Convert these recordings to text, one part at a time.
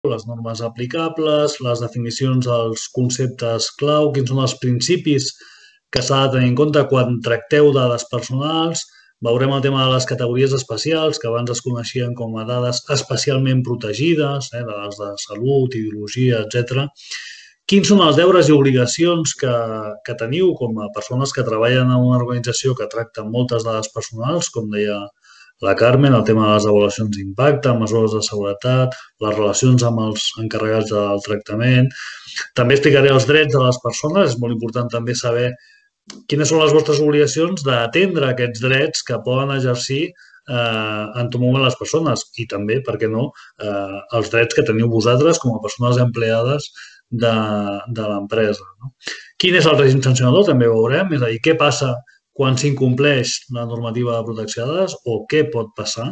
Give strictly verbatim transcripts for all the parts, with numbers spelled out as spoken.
les normes aplicables, les definicions dels conceptes clau, quins són els principis que s'ha de tenir en compte quan tracteu dades personals. Veurem el tema de les categories especials, que abans es coneixien com a dades especialment protegides, eh, dades de salut, ideologia, etcètera. Quins són els deures i obligacions que, que teniu com a persones que treballen en una organització que tracta moltes dades personals, com deia la Carmen, el tema de les avaluacions d'impacte, mesures de seguretat, les relacions amb els encarregats del tractament. També explicaré els drets de les persones. És molt important també saber quines són les vostres obligacions d'atendre aquests drets que poden exercir eh, en tot moment les persones i també, per què no, eh, els drets que teniu vosaltres com a persones empleades de, de l'empresa. No? Quin és el règim sancionador? També ho veurem. És a dir, què passa quan s'incompleix la normativa de protecció de dades o què pot passar.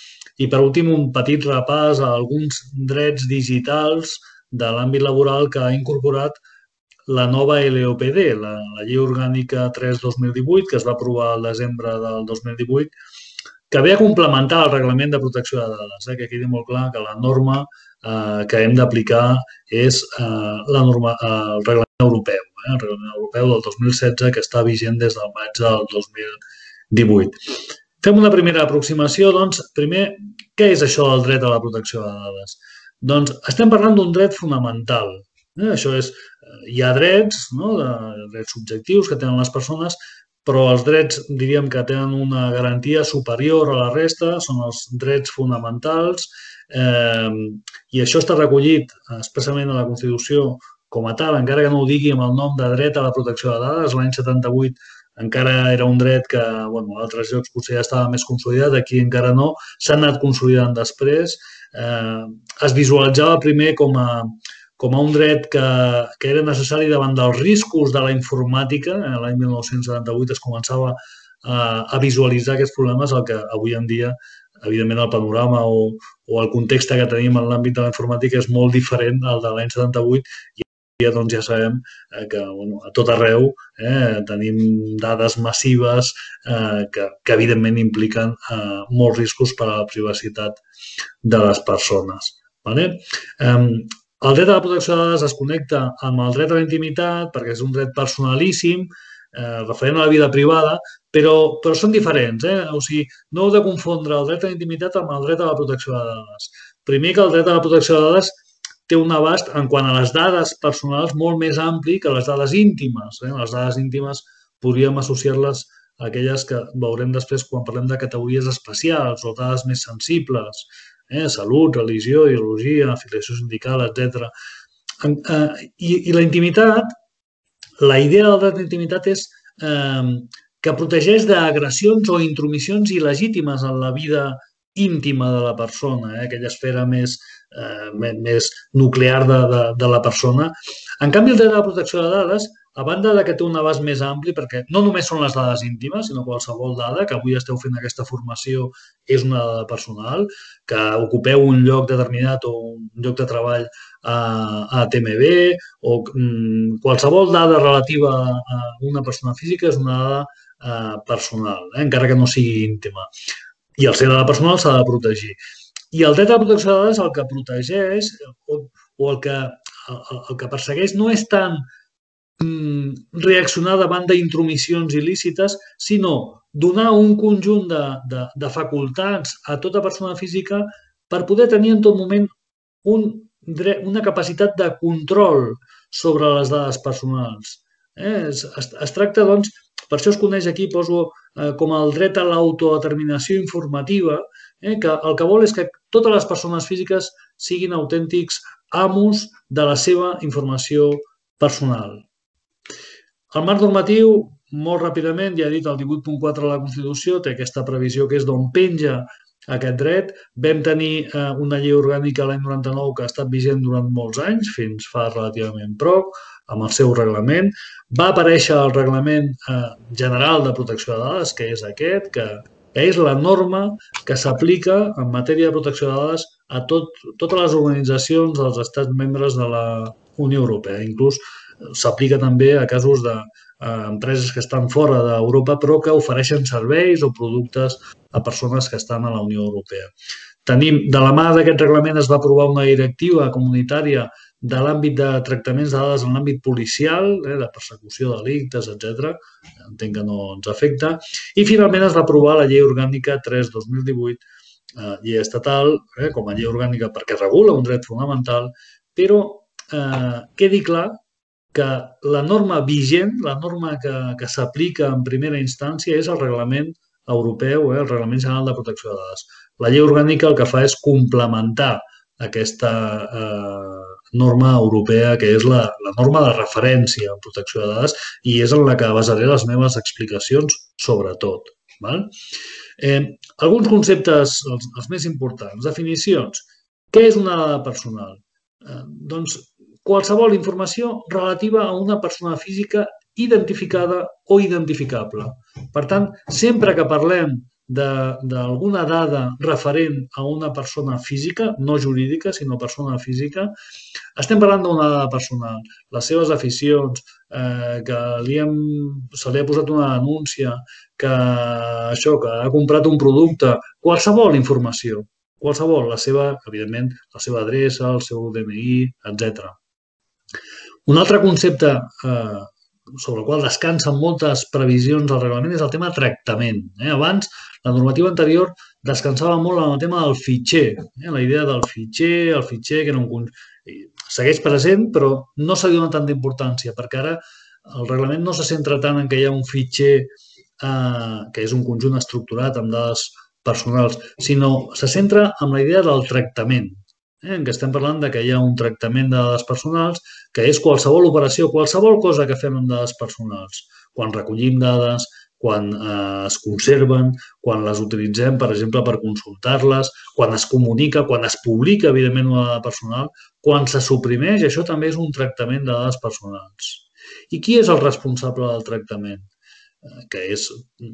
I per últim, un petit repàs a alguns drets digitals de l'àmbit laboral que ha incorporat la nova L O P D, la, la Llei Orgànica tres dos mil divuit, que es va aprovar al desembre del dos mil divuit, que ve a complementar el Reglament de Protecció de Dades, eh, que quedi molt clar que la norma eh, que hem d'aplicar és eh, la norma, eh, el Reglament Europeu, eh, el Reglament Europeu del dos mil setze, que està vigent des del maig del dos mil divuit. Fem una primera aproximació, doncs, primer, què és això del dret a la protecció de dades? Doncs estem parlant d'un dret fonamental. Eh? Això és, hi ha drets, no? de, drets subjectius que tenen les persones, però els drets, diríem que tenen una garantia superior a la resta, són els drets fonamentals, eh, i això està recollit expressament a la Constitució com a tal, encara que no ho digui amb el nom de dret a la protecció de dades. L'any setanta-vuit encara era un dret que, bueno, a altres llocs potser ja estava més consolidat, aquí encara no, s'ha anat consolidant després. Eh, es visualitzava primer com a com a un dret que, que era necessari davant dels riscos de la informàtica. L'any mil nou-cents setanta-vuit es començava a, a visualitzar aquests problemes, el que avui en dia, evidentment, el panorama o, o el context que tenim en l'àmbit de la informàtica és molt diferent al de l'any setanta-vuit i ja, doncs, ja sabem que, bueno, a tot arreu eh, tenim dades massives eh, que, que, evidentment, impliquen eh, molts riscos per a la privacitat de les persones. Vale? Eh, El dret a la protecció de dades es connecta amb el dret a la intimitat perquè és un dret personalíssim, eh, referent a la vida privada, però, però són diferents. Eh? O sigui, no heu de confondre el dret a la intimitat amb el dret a la protecció de dades. Primer que el dret a la protecció de dades té un abast en quant a les dades personals molt més ampli que les dades íntimes. Eh? Les dades íntimes podríem associar-les a aquelles que veurem després quan parlem de categories especials o dades més sensibles. Eh, salut, religió, ideologia, afiliació sindical, etcètera. Eh, i, I la intimitat, la idea del dret d'intimitat és eh, que protegeix d'agressions o intromissions il·legítimes en la vida íntima de la persona, eh, aquella esfera més, eh, més nuclear de, de, de la persona. En canvi, el dret de la protecció de dades, a banda de que té un abast més ampli, perquè no només són les dades íntimes, sinó qualsevol dada, que avui esteu fent aquesta formació, és una dada personal, que ocupeu un lloc determinat o un lloc de treball a, a T M B, o mm, qualsevol dada relativa a una persona física és una dada eh, personal, eh, encara que no sigui íntima. I el ser dada personal s'ha de protegir. I el dret a la protecció de dades el que protegeix o, o el, que, el, el que persegueix no és tant reaccionar davant d'intromissions il·lícites, sinó donar un conjunt de, de, de facultats a tota persona física per poder tenir en tot moment un, una capacitat de control sobre les dades personals. Eh? Es, es, es tracta, doncs, per això es coneix aquí, poso eh, com el dret a l'autodeterminació informativa, eh, que el que vol és que totes les persones físiques siguin autèntics amos de la seva informació personal. El marc normatiu, molt ràpidament, ja he dit, el divuit punt quatre de la Constitució té aquesta previsió que és d'on penja aquest dret. Vam tenir eh, una llei orgànica l'any noranta-nou que ha estat vigent durant molts anys, fins fa relativament poc, amb el seu reglament. Va aparèixer el Reglament eh, General de Protecció de Dades, que és aquest, que, que és la norma que s'aplica en matèria de protecció de dades a tot, totes les organitzacions dels estats membres de la Unió Europea. Inclús s'aplica també a casos d'empreses que estan fora d'Europa però que ofereixen serveis o productes a persones que estan a la Unió Europea. tenim, de la mà d'aquest reglament es va aprovar una directiva comunitària de l'àmbit de tractaments de dades en l'àmbit policial, eh, de persecució de delictes, etcètera. Entenc que no ens afecta. I finalment es va aprovar la Llei Orgànica tres dos mil divuit, eh, llei estatal, eh, com a llei orgànica perquè regula un dret fonamental, però eh, quedi clar que la norma vigent, la norma que, que s'aplica en primera instància és el reglament europeu, eh, el Reglament General de Protecció de Dades. La llei orgànica el que fa és complementar aquesta eh, norma europea, que és la, la norma de referència en protecció de dades, i és en la que basaré les meves explicacions, sobretot. Val? Eh, alguns conceptes, els, els més importants. Definicions. Què és una dada personal? Eh, doncs, qualsevol informació relativa a una persona física identificada o identificable. Per tant, sempre que parlem d'alguna dada referent a una persona física, no jurídica, sinó persona física, estem parlant d'una dada personal. Les seves aficions, eh, que li hem, se li ha posat una denúncia, que això, que ha comprat un producte, qualsevol informació, qualsevol, la seva, evidentment, la seva adreça, el seu D N I, etcètera. Un altre concepte eh, sobre el qual descansen moltes previsions del reglament és el tema tractament. Eh? Abans, la normativa anterior descansava molt en el tema del fitxer, eh? La idea del fitxer, el fitxer que era un... segueix present, però no se li dona tanta importància, perquè ara el reglament no se centra tant en que hi ha un fitxer eh, que és un conjunt estructurat amb dades personals, sinó se centra en la idea del tractament, eh? En què estem parlant de que hi ha un tractament de dades personals, que és qualsevol operació, qualsevol cosa que fem amb dades personals. Quan recollim dades, quan eh, es conserven, quan les utilitzem, per exemple, per consultar-les, quan es comunica, quan es publica, evidentment, una dada personal, quan se suprimeix, això també és un tractament de dades personals. I qui és el responsable del tractament? Eh, que és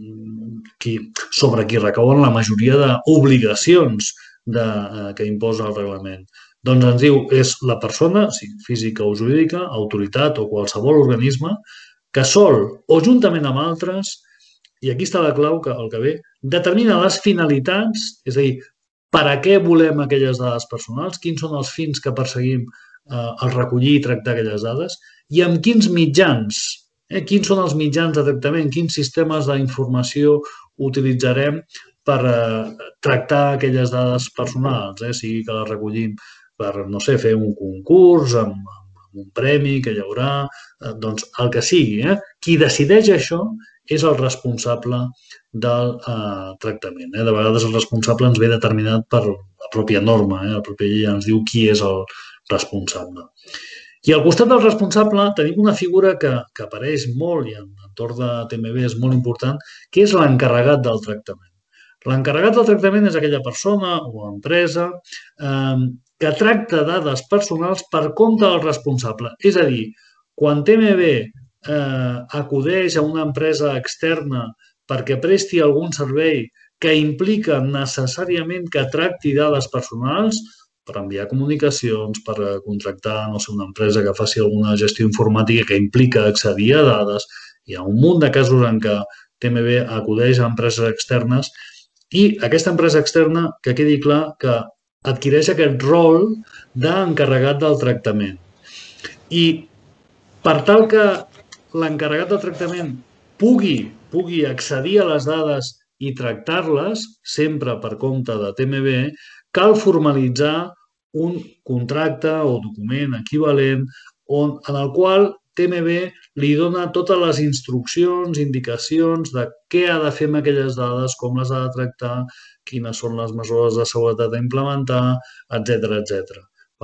qui, sobre qui recauen la majoria d'obligacions de, eh, que imposa el reglament. Doncs ens diu, és la persona, sigui física o jurídica, autoritat o qualsevol organisme, que sol o juntament amb altres, i aquí està la clau, que el que ve, determina les finalitats, és a dir, per a què volem aquelles dades personals, quins són els fins que perseguim eh, al recollir i tractar aquelles dades, i amb quins mitjans, eh, quins són els mitjans de tractament, quins sistemes d'informació utilitzarem per eh, tractar aquelles dades personals, eh, sigui que les recollim per, no sé, fer un concurs amb, amb un premi que hi haurà, eh, doncs el que sigui. Eh? Qui decideix això és el responsable del eh, tractament. Eh? De vegades el responsable ens ve determinat per la pròpia norma, eh? La pròpia llei ens diu qui és el responsable. I al costat del responsable tenim una figura que, que apareix molt i en l'entorn de T M B és molt important, que és l'encarregat del tractament. L'encarregat del tractament és aquella persona o empresa eh, que tracta dades personals per compte del responsable. És a dir, quan T M B eh, acudeix a una empresa externa perquè presti algun servei que implica necessàriament que tracti dades personals, per enviar comunicacions, per contractar, no sé, una empresa que faci alguna gestió informàtica que implica accedir a dades, hi ha un munt de casos en què T M B acudeix a empreses externes i aquesta empresa externa, que quedi clar que adquireix aquest rol d'encarregat del tractament. I per tal que l'encarregat del tractament pugui, pugui accedir a les dades i tractar-les, sempre per compte de T M B, cal formalitzar un contracte o document equivalent on, en el qual T M B li dona totes les instruccions, indicacions de què ha de fer amb aquelles dades, com les ha de tractar, quines són les mesures de seguretat a implementar, etcètera, etcètera.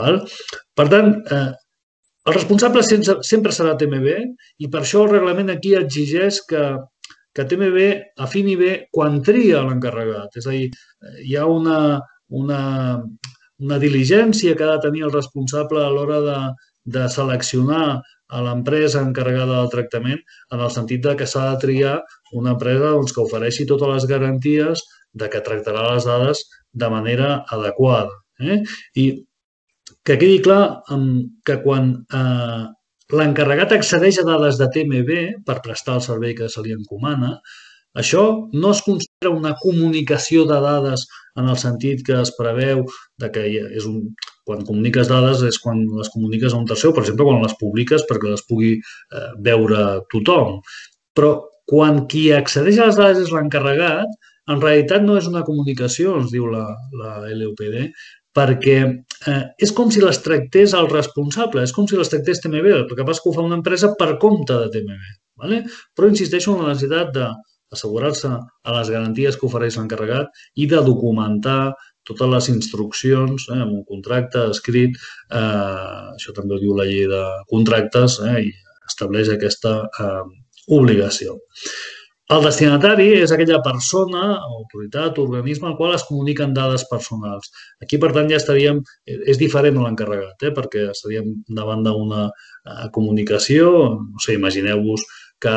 Per tant, eh, el responsable sempre serà T M B i per això el reglament aquí exigeix que, que T M B afini bé quan tria l'encarregat. És a dir, hi ha una, una, una diligència que ha de tenir el responsable a l'hora de, de seleccionar a l'empresa encarregada del tractament en el sentit que s'ha de triar una empresa doncs, que ofereixi totes les garanties de que tractarà les dades de manera adequada. Eh? I que quedi clar que quan eh, l'encarregat accedeix a dades de T M B per prestar el servei que se li encomana, això no es, una comunicació de dades en el sentit que es preveu de que és un, quan comuniques dades és quan les comuniques a un tercer, o per exemple quan les publiques perquè les pugui eh, veure tothom. Però quan qui accedeix a les dades és l'encarregat, en realitat no és una comunicació, ens diu la, la L U P D, perquè eh, és com si les tractés el responsable, és com si les tractés T M B, el que passa que ho fa una empresa per compte de T M B. Vale? Però insisteixo en la necessitat d'assegurar-se a les garanties que ofereix l'encarregat i de documentar totes les instruccions eh, amb un contracte escrit. Eh, això també ho diu la llei de contractes eh, i estableix aquesta eh, obligació. El destinatari és aquella persona, autoritat, organisme al qual es comuniquen dades personals. Aquí, per tant, ja estaríem... És diferent de l'encarregat, eh? perquè estaríem davant d'una eh, comunicació. No sé, imagineu-vos que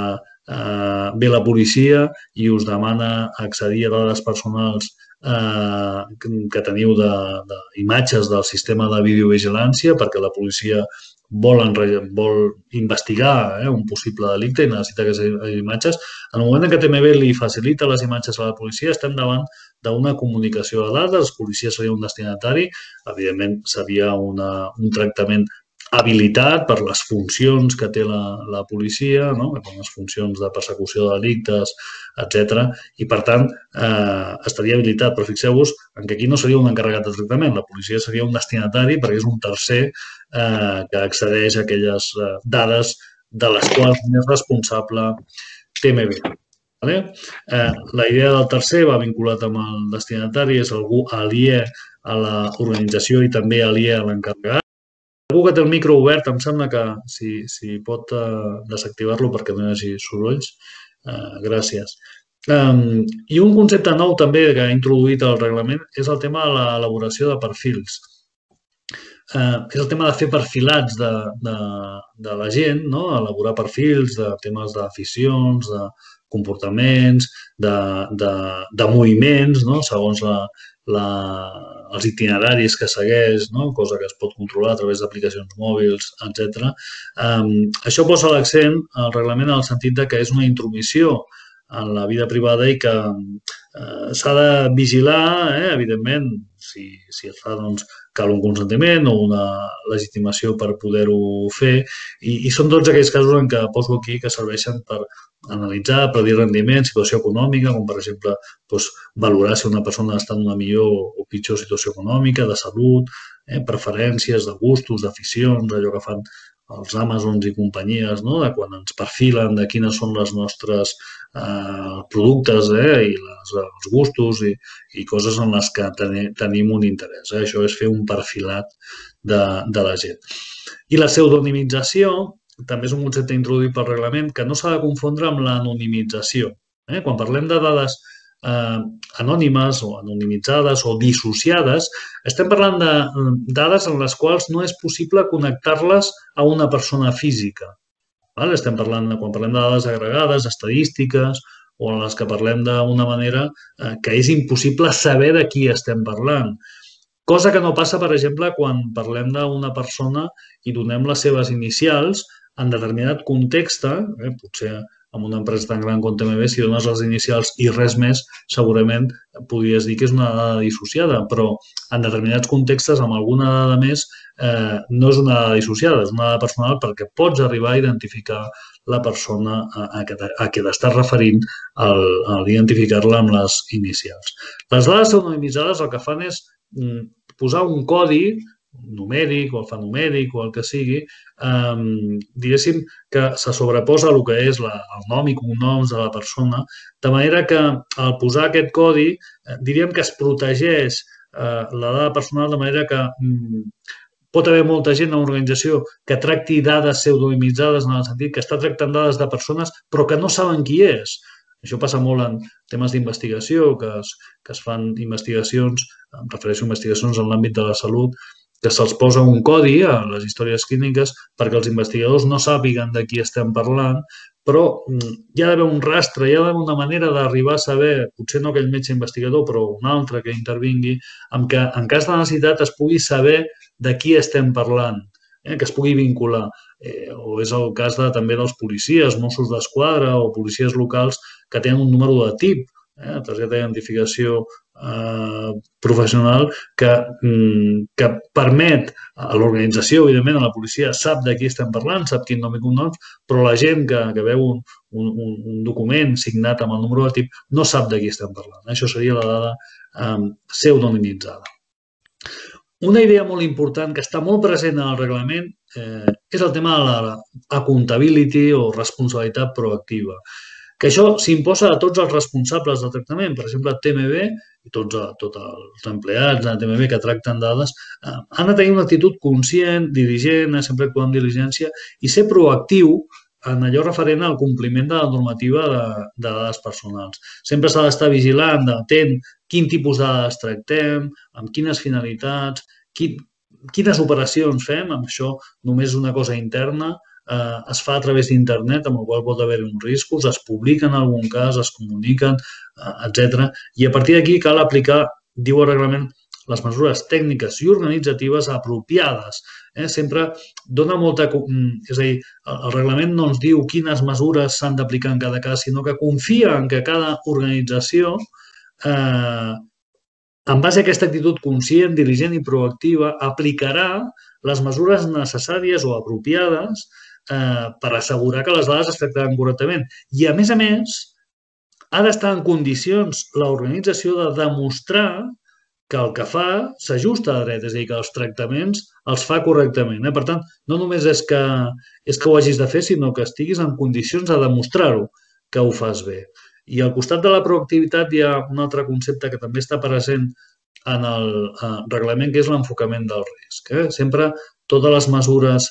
eh, ve la policia i us demana accedir a dades personals eh, que teniu d'imatges de, de del sistema de videovigilància perquè la policia vol, vol investigar eh, un possible delicte i necessita aquestes imatges. En el moment en què T M B li facilita les imatges a la policia, estem davant d'una comunicació de dades, la policia seria un destinatari, evidentment seria una, un tractament habilitat per les funcions que té la, la policia, no? Les funcions de persecució de delictes, etcètera. I, per tant, eh, estaria habilitat. Però fixeu-vos que aquí no seria un encarregat de tractament. La policia seria un destinatari perquè és un tercer eh, que accedeix a aquelles eh, dades de les quals és responsable T M B. Vale? Eh, la idea del tercer va vinculat amb el destinatari, és algú aliè a l'organització i també aliè a l'encarregat. Algú que té el micro obert, em sembla que si, si pot uh, desactivar-lo perquè no hi hagi sorolls. Uh, gràcies. Um, I un concepte nou també que ha introduït el reglament és el tema de l'elaboració de perfils. Uh, és el tema de fer perfilats de, de, de la gent, no? Elaborar perfils de temes d'aficions, de comportaments, de, de, de moviments, no? Segons la, la, els itineraris que segueix, no? Cosa que es pot controlar a través d'aplicacions mòbils, etcètera. Um, això posa l'accent al reglament en el sentit de que és una intromissió en la vida privada i que eh, s'ha de vigilar, eh, evidentment, si, si es fa, doncs, cal un consentiment o una legitimació per poder-ho fer i, i són tots aquells casos en què poso aquí que serveixen per analitzar, predir rendiment, situació econòmica, com per exemple doncs, valorar si una persona està en una millor o pitjor situació econòmica, de salut, eh, preferències, de gustos, d'aficions, allò que fan els Amazons i companyies, no? De quan ens perfilen de quines són les nostres eh, productes eh, i les, els gustos i, i coses en les que ten, tenim un interès. Eh? Això és fer un perfilat de, de la gent. I la pseudonimització també és un concepte introduït pel reglament que no s'ha de confondre amb l'anonimització. Eh? Quan parlem de dades eh, anònimes o anonimitzades o dissociades, estem parlant de dades en les quals no és possible connectar-les a una persona física. Val? Estem parlant, quan parlem de dades agregades, estadístiques, o en les que parlem d'una manera eh, que és impossible saber de qui estem parlant. Cosa que no passa, per exemple, quan parlem d'una persona i donem les seves inicials en determinat context, eh, potser en una empresa tan gran com T M B, si dones les inicials i res més, segurament podries dir que és una dada dissociada, però en determinats contextos, amb alguna dada més, eh, no és una dada dissociada, és una dada personal perquè pots arribar a identificar la persona a, a, a què t'estàs referint al, al identificar-la amb les inicials. Les dades pseudonimitzades el que fan és mm, posar un codi numèric o alfanumèric o el que sigui, eh, diguéssim que se sobreposa el que és la, el nom i cognoms de la persona, de manera que al posar aquest codi eh, diríem que es protegeix eh, la dada personal de manera que mm, pot haver molta gent en una organització que tracti dades pseudonimitzades en el sentit que està tractant dades de persones però que no saben qui és. Això passa molt en temes d'investigació, que, es, que es fan investigacions, em refereixo a investigacions en l'àmbit de la salut, que se'ls posa un codi a les històries clíniques perquè els investigadors no sàpiguen de qui estem parlant, però hi ha d'haver un rastre, hi ha d'haver una manera d'arribar a saber, potser no aquell metge investigador, però un altre que intervingui, amb què en cas de necessitat es pugui saber de qui estem parlant, eh, que es pugui vincular. Eh, o és el cas de, també dels policies, Mossos d'Esquadra o policies locals que tenen un número de tip targeta d'identificació professional que, que permet a l'organització, evidentment, a la policia, sap de qui estem parlant, sap quin nom i cognoms, però la gent que, que veu un, un, un document signat amb el número de tip no sap de qui estem parlant. Això seria la dada eh, pseudonimitzada. Una idea molt important que està molt present en el reglament eh, és el tema de la accountability o responsabilitat proactiva, que això s'imposa a tots els responsables del tractament. Per exemple, T M B i tots, tots els empleats de T M B que tracten dades eh, han de tenir una actitud conscient, diligent, sempre actuar amb diligència i ser proactiu en allò referent al compliment de la normativa de, de dades personals. Sempre s'ha d'estar vigilant, atent, quin tipus de dades tractem, amb quines finalitats, quin, quines operacions fem, amb això només és una cosa interna, eh, es fa a través d'internet, amb el qual pot haver uns riscos, es publica en algun cas, es comuniquen, eh, etcètera. I a partir d'aquí cal aplicar, diu el reglament, les mesures tècniques i organitzatives apropiades. Eh? Sempre dona molta... És a dir, el reglament no ens diu quines mesures s'han d'aplicar en cada cas, sinó que confia en que cada organització, eh, en base a aquesta actitud conscient, diligent i proactiva, aplicarà les mesures necessàries o apropiades eh, per assegurar que les dades es tractaran correctament. I, a més a més, ha d'estar en condicions l'organització de demostrar que el que fa s'ajusta a dret, és a dir, que els tractaments els fa correctament. Per tant, no només és que, és que ho hagis de fer, sinó que estiguis en condicions de demostrar-ho, que ho fas bé. I al costat de la proactivitat hi ha un altre concepte que també està present en el reglament, que és l'enfocament del risc. Sempre totes les mesures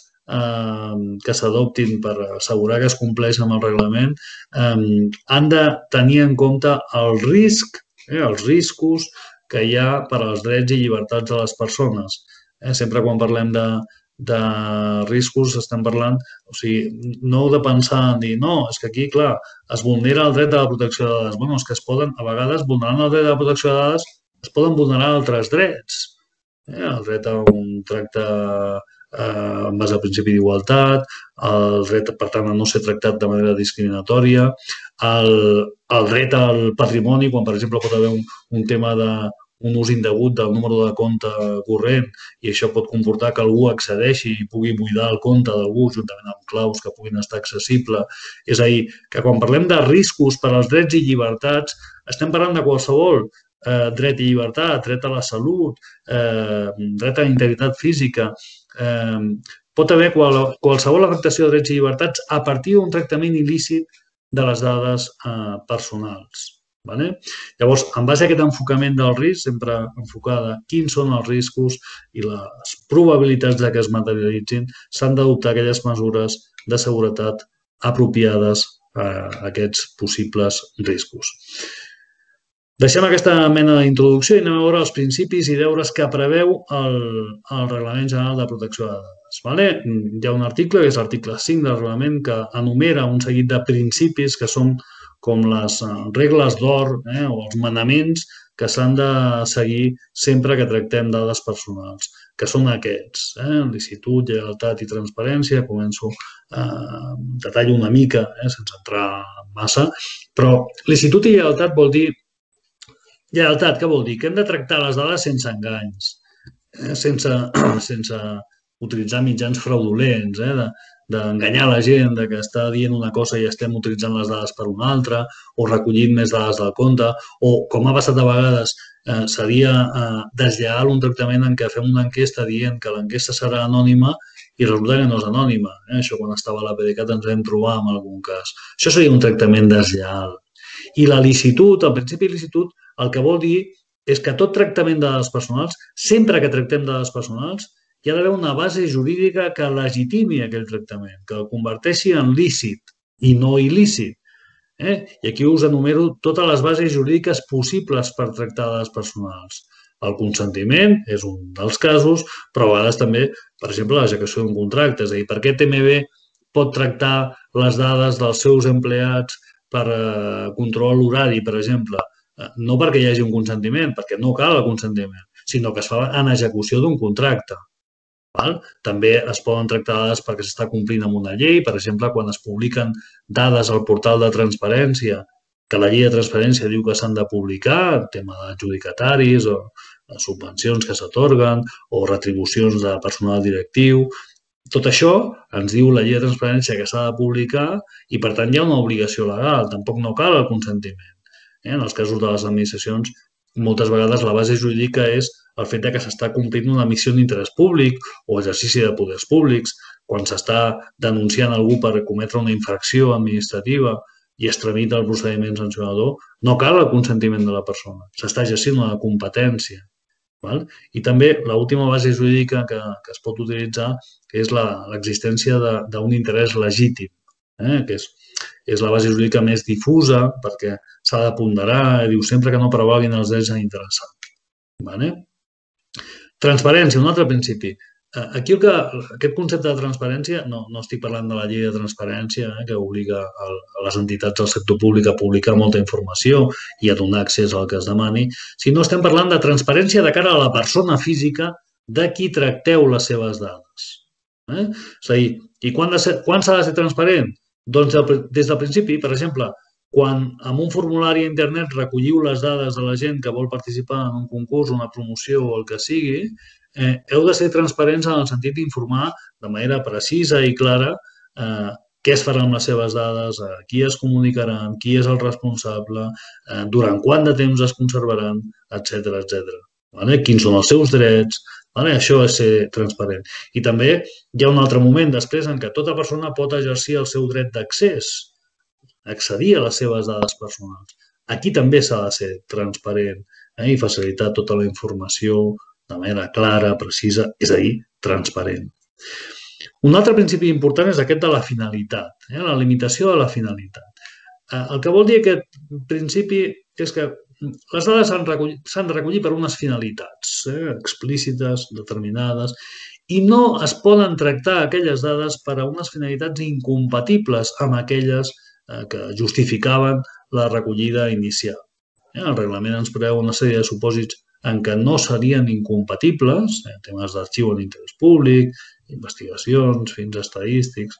que s'adoptin per assegurar que es compleix amb el reglament han de tenir en compte el risc, els riscos que hi ha per als drets i llibertats de les persones. Sempre quan parlem de, de riscos estem parlant, o sigui, no heu de pensar en dir, no, és que aquí, clar, es vulnera el dret de la protecció de dades. Bé, és que es poden, a vegades, vulnerant el dret de la protecció de dades, es poden vulnerar altres drets. El dret a un tracte en base al principi d'igualtat, el dret, per tant, a no ser tractat de manera discriminatòria, el, el dret al patrimoni, quan, per exemple, pot haver un, un tema de un ús indegut del número de compte corrent i això pot comportar que algú accedeixi i pugui buidar el compte d'algú juntament amb claus que puguin estar accessibles. És a dir, que quan parlem de riscos per als drets i llibertats, estem parlant de qualsevol eh, dret i llibertat, dret a la salut, eh, dret a la integritat física. Eh, pot haver qual, qualsevol afectació de drets i llibertats a partir d'un tractament il·lícit de les dades eh, personals. Vale? Llavors, en base a aquest enfocament del risc, sempre enfocada quins són els riscos i les probabilitats que es materialitzin, s'han d'adoptar aquelles mesures de seguretat apropiades a aquests possibles riscos. Deixem aquesta mena d'introducció i anem a veure els principis i deures que preveu el, el Reglament General de Protecció de Dades. Vale? Hi ha un article, que és l'article cinc del reglament, que enumera un seguit de principis que són com les regles d'or eh, o els manaments que s'han de seguir sempre que tractem dades personals, que són aquests, eh, licitud, lleialtat i transparència. Començo, eh, detallo una mica, eh, sense entrar massa, però licitud i lleialtat vol dir, lleialtat, què vol dir? Que hem de tractar les dades sense enganys, eh, sense, sense utilitzar mitjans fraudulents, eh, de, d'enganyar la gent, que està dient una cosa i estem utilitzant les dades per una altra, o recollint més dades del compte, o, com ha passat a vegades, eh, seria eh, deslleial un tractament en què fem una enquesta dient que l'enquesta serà anònima i resulta que no és anònima. Eh? Això quan estava a la P D C A T ens vam trobar en algun cas. Això seria un tractament deslleial. I la licitud, el principi de licitud, el que vol dir és que tot tractament de dades personals, sempre que tractem dades personals, hi ha d'haver una base jurídica que legitimi aquell tractament, que el converteixi en lícit i no il·lícit. Eh? I aquí us enumero totes les bases jurídiques possibles per tractar dades personals. El consentiment és un dels casos, però a vegades també, per exemple, l'execució d'un contracte. És a dir, per què T M B pot tractar les dades dels seus empleats per control horari, per exemple? No perquè hi hagi un consentiment, perquè no cal el consentiment, sinó que es fa en execució d'un contracte. També es poden tractar dades perquè s'està complint amb una llei, per exemple, quan es publiquen dades al portal de transparència que la llei de transparència diu que s'han de publicar, el tema d'adjudicataris o subvencions que s'atorguen o retribucions de personal directiu. Tot això ens diu la llei de transparència que s'ha de publicar i, per tant, hi ha una obligació legal. Tampoc no cal el consentiment. En els casos de les administracions, moltes vegades la base jurídica és el fet que s'està complint una missió d'interès públic o exercici de poders públics, quan s'està denunciant algú per cometre una infracció administrativa i es tramita el procediment sancionador, no cal el consentiment de la persona. S'està exercint una competència. I també l'última base jurídica que es pot utilitzar és l'existència d'un interès legítim, que és la base jurídica més difusa perquè s'ha de ponderar, diu sempre que no prevalguin els drets de l'interessat. Transparència, un altre principi. Aquí aquest concepte de transparència, no estic parlant de la llei de transparència que obliga les entitats del sector públic a publicar molta informació i a donar accés al que es demani, sinó estem parlant de transparència de cara a la persona física de qui tracteu les seves dades. És a dir, i quan s'ha de ser transparent? Doncs des del principi, per exemple, quan en un formulari a internet recolliu les dades de la gent que vol participar en un concurs, una promoció o el que sigui, heu de ser transparents en el sentit d'informar de manera precisa i clara què es farà amb les seves dades, a qui es comunicaran, qui és el responsable, durant quant de temps es conservaran, etcètera, etcètera. Quins són els seus drets, això és ser transparent. I també hi ha un altre moment després en què tota persona pot exercir el seu dret d'accés, accedir a les seves dades personals. Aquí també s'ha de ser transparent i facilitar tota la informació de manera clara, precisa, és a dir, transparent. Un altre principi important és aquest de la finalitat, la limitació de la finalitat. El que vol dir aquest principi és que les dades s'han de recollir per unes finalitats explícites, determinades, i no es poden tractar aquelles dades per a unes finalitats incompatibles amb aquelles que justificaven la recollida inicial. El reglament ens preveu una sèrie de supòsits en què no serien incompatibles, temes d'arxiu en interès públic, investigacions, fins estadístics,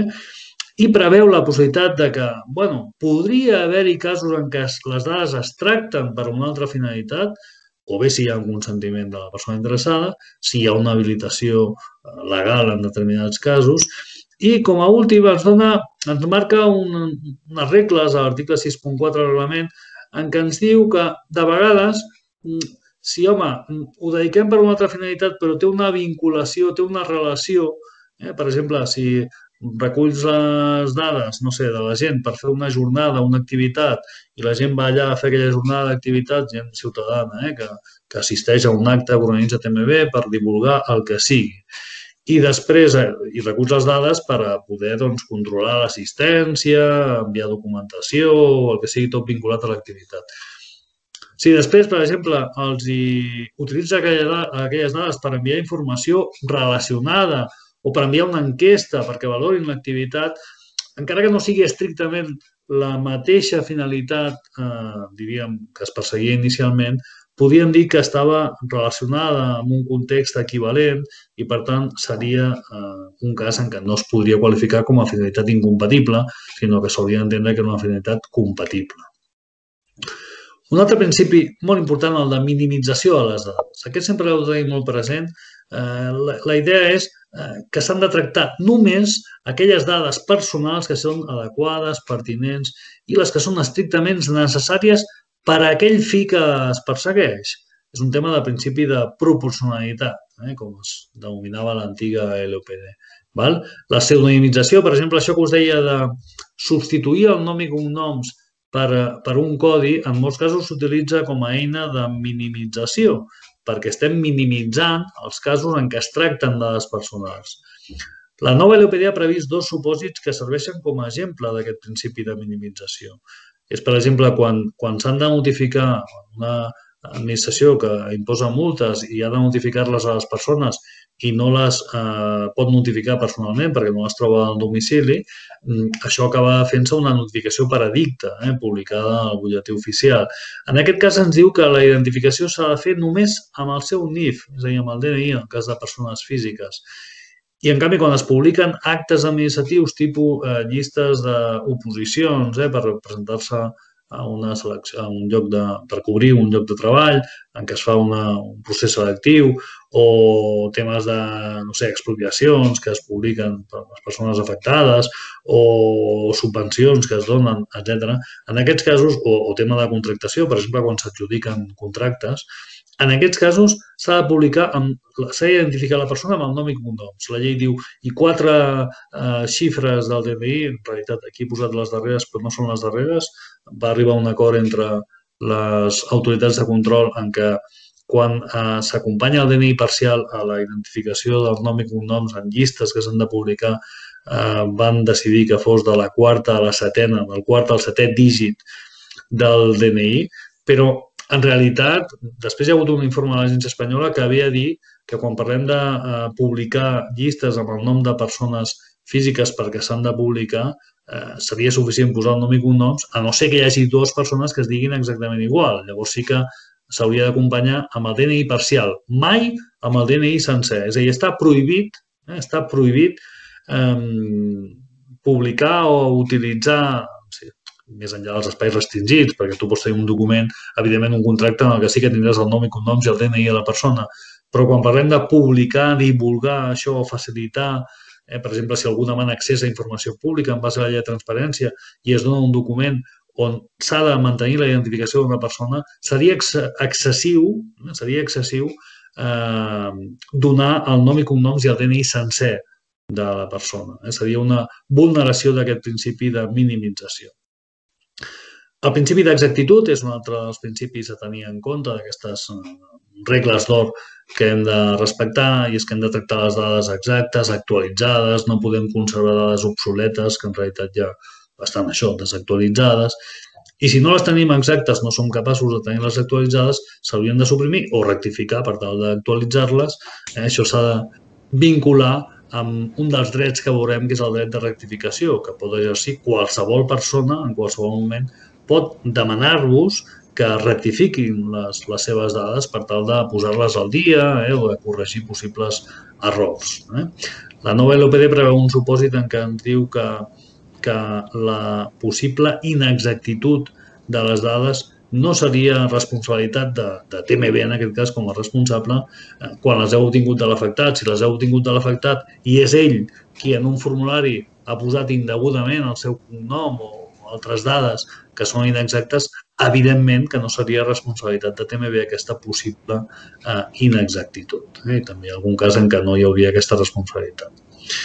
i preveu la possibilitat que podria haver-hi casos en què les dades es tracten per una altra finalitat, o bé si hi ha un consentiment de la persona interessada, si hi ha una habilitació legal en determinats casos, i com a últim ens dona, ens marca unes regles a l'article sis punt quatre del reglament en què ens diu que de vegades si, home, ho dediquem per una altra finalitat, però té una vinculació, té una relació, per exemple, si reculls les dades, no sé, de la gent per fer una jornada, una activitat, i la gent va allà a fer aquella jornada d'activitat, gent ciutadana, que assisteix a un acte que organitza T M B per divulgar el que sigui. I després hi reculls les dades per poder controlar l'assistència, enviar documentació, el que sigui tot vinculat a l'activitat. Si després, per exemple, els utilitza aquelles dades per enviar informació relacionada o per enviar una enquesta perquè valorin l'activitat, encara que no sigui estrictament la mateixa finalitat, diríem, que es perseguia inicialment, podríem dir que estava relacionada amb un context equivalent i, per tant, seria un cas en què no es podria qualificar com a finalitat incompatible, sinó que s'hauria d'entendre que era una finalitat compatible. Un altre principi molt important, el de minimització de les dades. Aquest sempre l'heu de tenir molt present. La idea és que s'han de tractar només aquelles dades personals que són adequades, pertinents i les que són estrictament necessàries per a aquell fi que es persegueix. És un tema de principi de proporcionalitat, com es denominava l'antiga L O P D. La pseudonimització, per exemple, això que us deia de substituir el nom i cognoms per un codi, en molts casos s'utilitza com a eina de minimització, perquè estem minimitzant els casos en què es tracten dades personals. La nova L O P D ha previst dos supòsits que serveixen com a exemple d'aquest principi de minimització. És, per exemple, quan s'han de notificar una administració que imposa multes i ha de notificar-les a les persones i no les pot notificar personalment perquè no les troba al domicili, això acaba fent-se una notificació per edicte, publicada al butlletí oficial. En aquest cas ens diu que la identificació s'ha de fer només amb el seu N I F, és a dir, amb el D N I, en el cas de persones físiques. I, en canvi, quan es publiquen actes administratius tipus llistes d'oposicions per presentar-se a, una selecció, a un lloc de, per cobrir un lloc de treball en què es fa una, un procés selectiu, o temes de, no sé, expropiacions que es publiquen per les persones afectades, o subvencions que es donen, etcètera. En aquests casos, o, o tema de contractació, per exemple, quan s'adjudiquen contractes, en aquests casos s'ha de publicar, s'ha d'identificar la persona amb el nom i cognoms. La llei diu, i quatre eh, xifres del D N I, en realitat aquí he posat les darreres, però no són les darreres, va arribar a un acord entre les autoritats de control en què quan eh, s'acompanya el D N I parcial a la identificació del nom i cognoms en llistes que s'han de publicar, eh, van decidir que fos de la quarta a la setena, del quart al setè dígit del D N I, però en realitat, després hi ha hagut un informe de l'Agència Espanyola que havia dit que quan parlem de eh, publicar llistes amb el nom de persones físiques perquè s'han de publicar, eh, seria suficient posar el nom i cognoms, a no ser que hi hagi dues persones que es diguin exactament igual. Llavors sí que s'hauria d'acompanyar amb el D N I parcial, mai amb el D N I sencer. És a dir, està prohibit, eh, està prohibit eh, publicar o utilitzar, més enllà dels espais restringits, perquè tu pots tenir un document, evidentment un contracte en el que sí que tindràs el nom i cognoms i el D N I de la persona, però quan parlem de publicar, divulgar això, facilitar, eh, per exemple, si algú demana accés a informació pública en base a la llei de transparència i es dona un document on s'ha de mantenir la identificació d'una persona, seria excessiu, seria excessiu eh, donar el nom i cognoms i el D N I sencer de la persona. Eh? Seria una vulneració d'aquest principi de minimització. El principi d'exactitud és un altre dels principis a tenir en compte d'aquestes regles d'or que hem de respectar, i és que hem de tractar les dades exactes, actualitzades, no podem conservar dades obsoletes, que en realitat ja estan això, desactualitzades, i si no les tenim exactes, no som capaços de tenir-les actualitzades, s'haurien de suprimir o rectificar per tal d'actualitzar-les. Eh? Això s'ha de vincular amb un dels drets que veurem, que és el dret de rectificació, que pot exercir qualsevol persona en qualsevol moment, pot demanar-vos que rectifiquin les, les seves dades per tal de posar-les al dia eh, o de corregir possibles errors. Eh. La nova L O P D preveu un supòsit en què ens diu que, que la possible inexactitud de les dades no seria responsabilitat de, de T M B, en aquest cas, com a responsable, eh, quan les heu obtingut de l'afectat. Si les heu obtingut de l'afectat i és ell qui en un formulari ha posat indegudament el seu cognom o altres dades que són inexactes, evidentment que no seria responsabilitat de T M B aquesta possible eh, inexactitud. Eh? I també hi ha algun cas en què no hi hauria aquesta responsabilitat.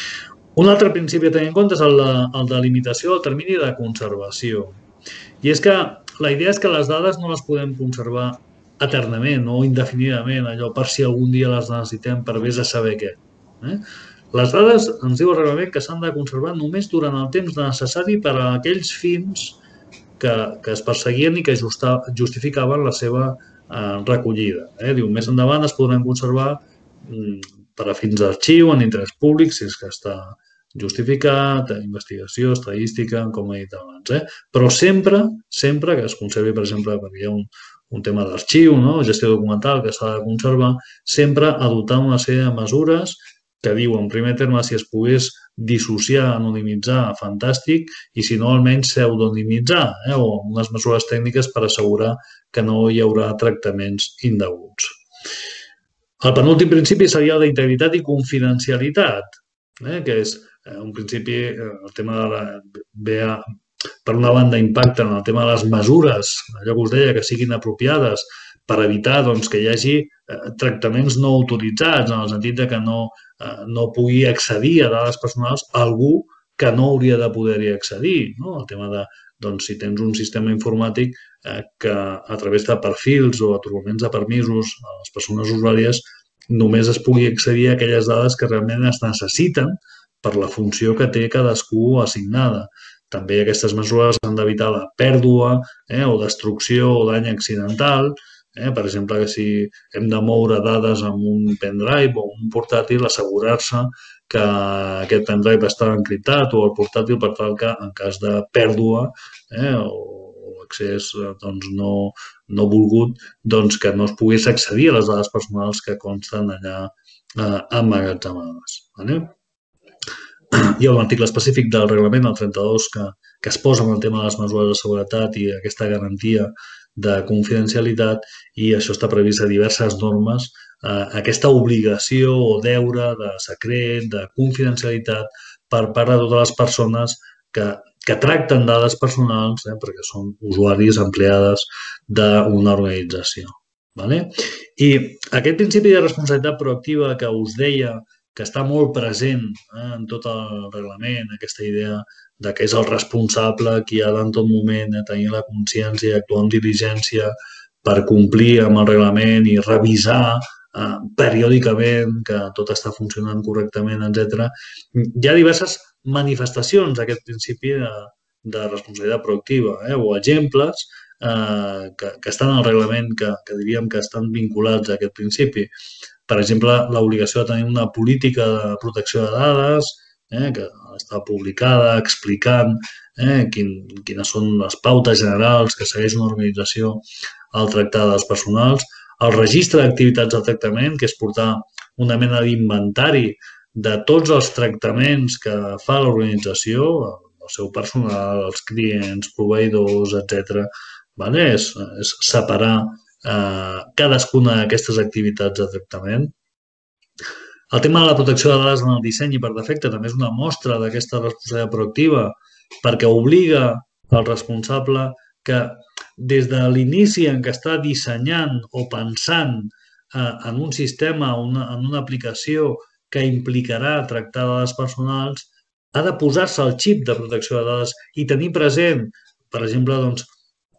Un altre principi a tenir en compte és el de, el de limitació del termini de conservació. I és que la idea és que les dades no les podem conservar eternament o indefinidament, allò per si algun dia les necessitem per vés a saber què. Eh? Les dades, ens diu el reglament, que s'han de conservar només durant el temps necessari per a aquells fins que, que es perseguien i que justa, justificaven la seva eh, recollida. Eh? Diu, més endavant es podran conservar mm, per a fins d'arxiu, en interès públic, si és que està justificat, investigació, estadística, com he dit abans. Eh? Però sempre, sempre que es conservi, per exemple, perquè hi ha un, un tema d'arxiu, no? Gestió documental que s'ha de conservar, sempre adoptar una sèrie de mesures que diu, en primer terme, si es pogués dissociar, anonimitzar, fantàstic, i si no, almenys pseudonimitzar, eh? o unes mesures tècniques per assegurar que no hi haurà tractaments indeguts. El penúltim principi seria el d'integritat i confidencialitat, eh? que és un principi, el tema de la B A, per una banda, impacta en el tema de les mesures, allò que us deia, que siguin apropiades per evitar doncs, que hi hagi tractaments no autoritzats, en el sentit que no, no pugui accedir a dades personals a algú que no hauria de poder-hi accedir. No? El tema de, doncs, si tens un sistema informàtic eh, que a través de perfils o atorgaments de permisos a les persones usuàries només es pugui accedir a aquelles dades que realment es necessiten per la funció que té cadascú assignada. També aquestes mesures han d'evitar la pèrdua eh, o destrucció o dany accidental. Eh? Per exemple, que si hem de moure dades amb un pendrive o un portàtil, assegurar-se que aquest pendrive està encriptat o el portàtil per tal que en cas de pèrdua eh, o accés doncs, no, no volgut, doncs, que no es pogués accedir a les dades personals que consten allà eh, emmagatzemades. Vale? hi ha un article específic del reglament, el trenta-dos, que, que es posa en el tema de les mesures de seguretat i aquesta garantia de confidencialitat, i això està previst a diverses normes, eh, aquesta obligació o deure de secret, de confidencialitat per part de totes les persones que, que tracten dades personals, eh, perquè són usuaris, empleades d'una organització. Vale? I aquest principi de responsabilitat proactiva que us deia, que està molt present eh, en tot el reglament, aquesta idea de que és el responsable qui ha de en tot moment eh, tenir la consciència i actuar amb diligència per complir amb el reglament i revisar eh, periòdicament que tot està funcionant correctament, etcètera. Hi ha diverses manifestacions d'aquest principi de, de responsabilitat proactiva eh, o exemples eh, que, que estan al reglament, que, que diríem que estan vinculats a aquest principi. Per exemple, l'obligació de tenir una política de protecció de dades eh, que està publicada, explicant eh, quin, quines són les pautes generals que segueix una organització al tractar de dades personals, el registre d'activitats de tractament, que és portar una mena d'inventari de tots els tractaments que fa l'organització, el seu personal, els clients, proveïdors, etcètera. Vale? És, és separar eh, cadascuna d'aquestes activitats de tractament. El tema de la protecció de dades en el disseny i per defecte també és una mostra d'aquesta responsabilitat proactiva, perquè obliga al responsable que des de l'inici en què està dissenyant o pensant eh, en un sistema, una, en una aplicació que implicarà tractar dades personals, ha de posar-se el xip de protecció de dades i tenir present, per exemple, doncs,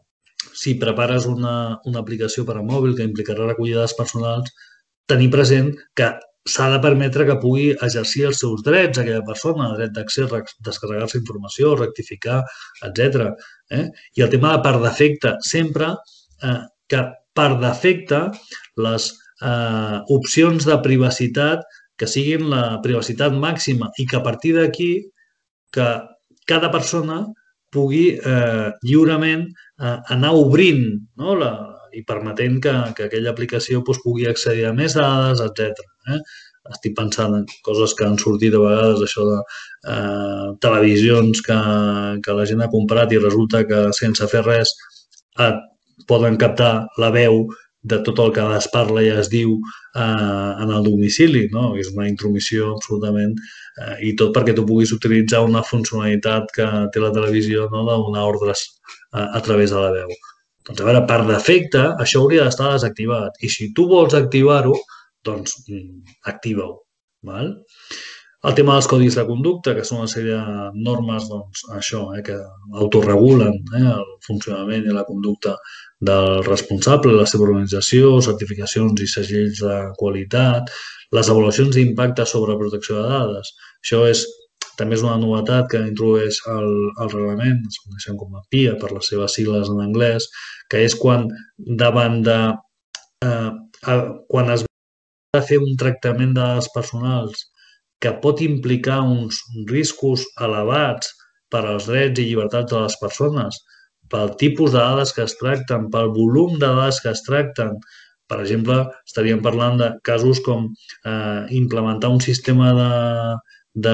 si prepares una, una aplicació per a mòbil que implicarà recollir dades personals, tenir present que s'ha de permetre que pugui exercir els seus drets aquella persona, dret d'accés, descarregar-se informació, rectificar, etcètera. Eh? I el tema de per defecte, sempre eh, que per defecte les eh, opcions de privacitat que siguin la privacitat màxima i que a partir d'aquí que cada persona pugui eh, lliurement eh, anar obrint, no? la, i permetent que, que aquella aplicació doncs, pugui accedir a més dades, etcètera. Eh? Estic pensant en coses que han sortit a vegades, això de eh, televisions que, que la gent ha comprat i resulta que sense fer res eh, poden captar la veu de tot el que es parla i es diu eh, en el domicili, no? És una intromissió absolutament, eh, i tot perquè tu puguis utilitzar una funcionalitat que té la televisió, no? De donar ordres eh, a través de la veu. Doncs, a veure, per defecte, això hauria d'estar desactivat. I si tu vols activar-ho, doncs activa-ho. Val? El tema dels codis de conducta, que són una sèrie de normes, doncs, això, eh, que autoregulen eh, el funcionament i la conducta del responsable, la seva organització, certificacions i segells de qualitat, les avaluacions d'impacte sobre protecció de dades. Això és, també és una novetat que introdueix el, el reglament, es coneixen com a P I A per les seves sigles en anglès, que és quan davant de... Eh, quan es va fer un tractament de dades personals que pot implicar uns riscos elevats per als drets i llibertats de les persones, pel tipus de dades que es tracten, pel volum de dades que es tracten. Per exemple, estaríem parlant de casos com eh, implementar un sistema de, de,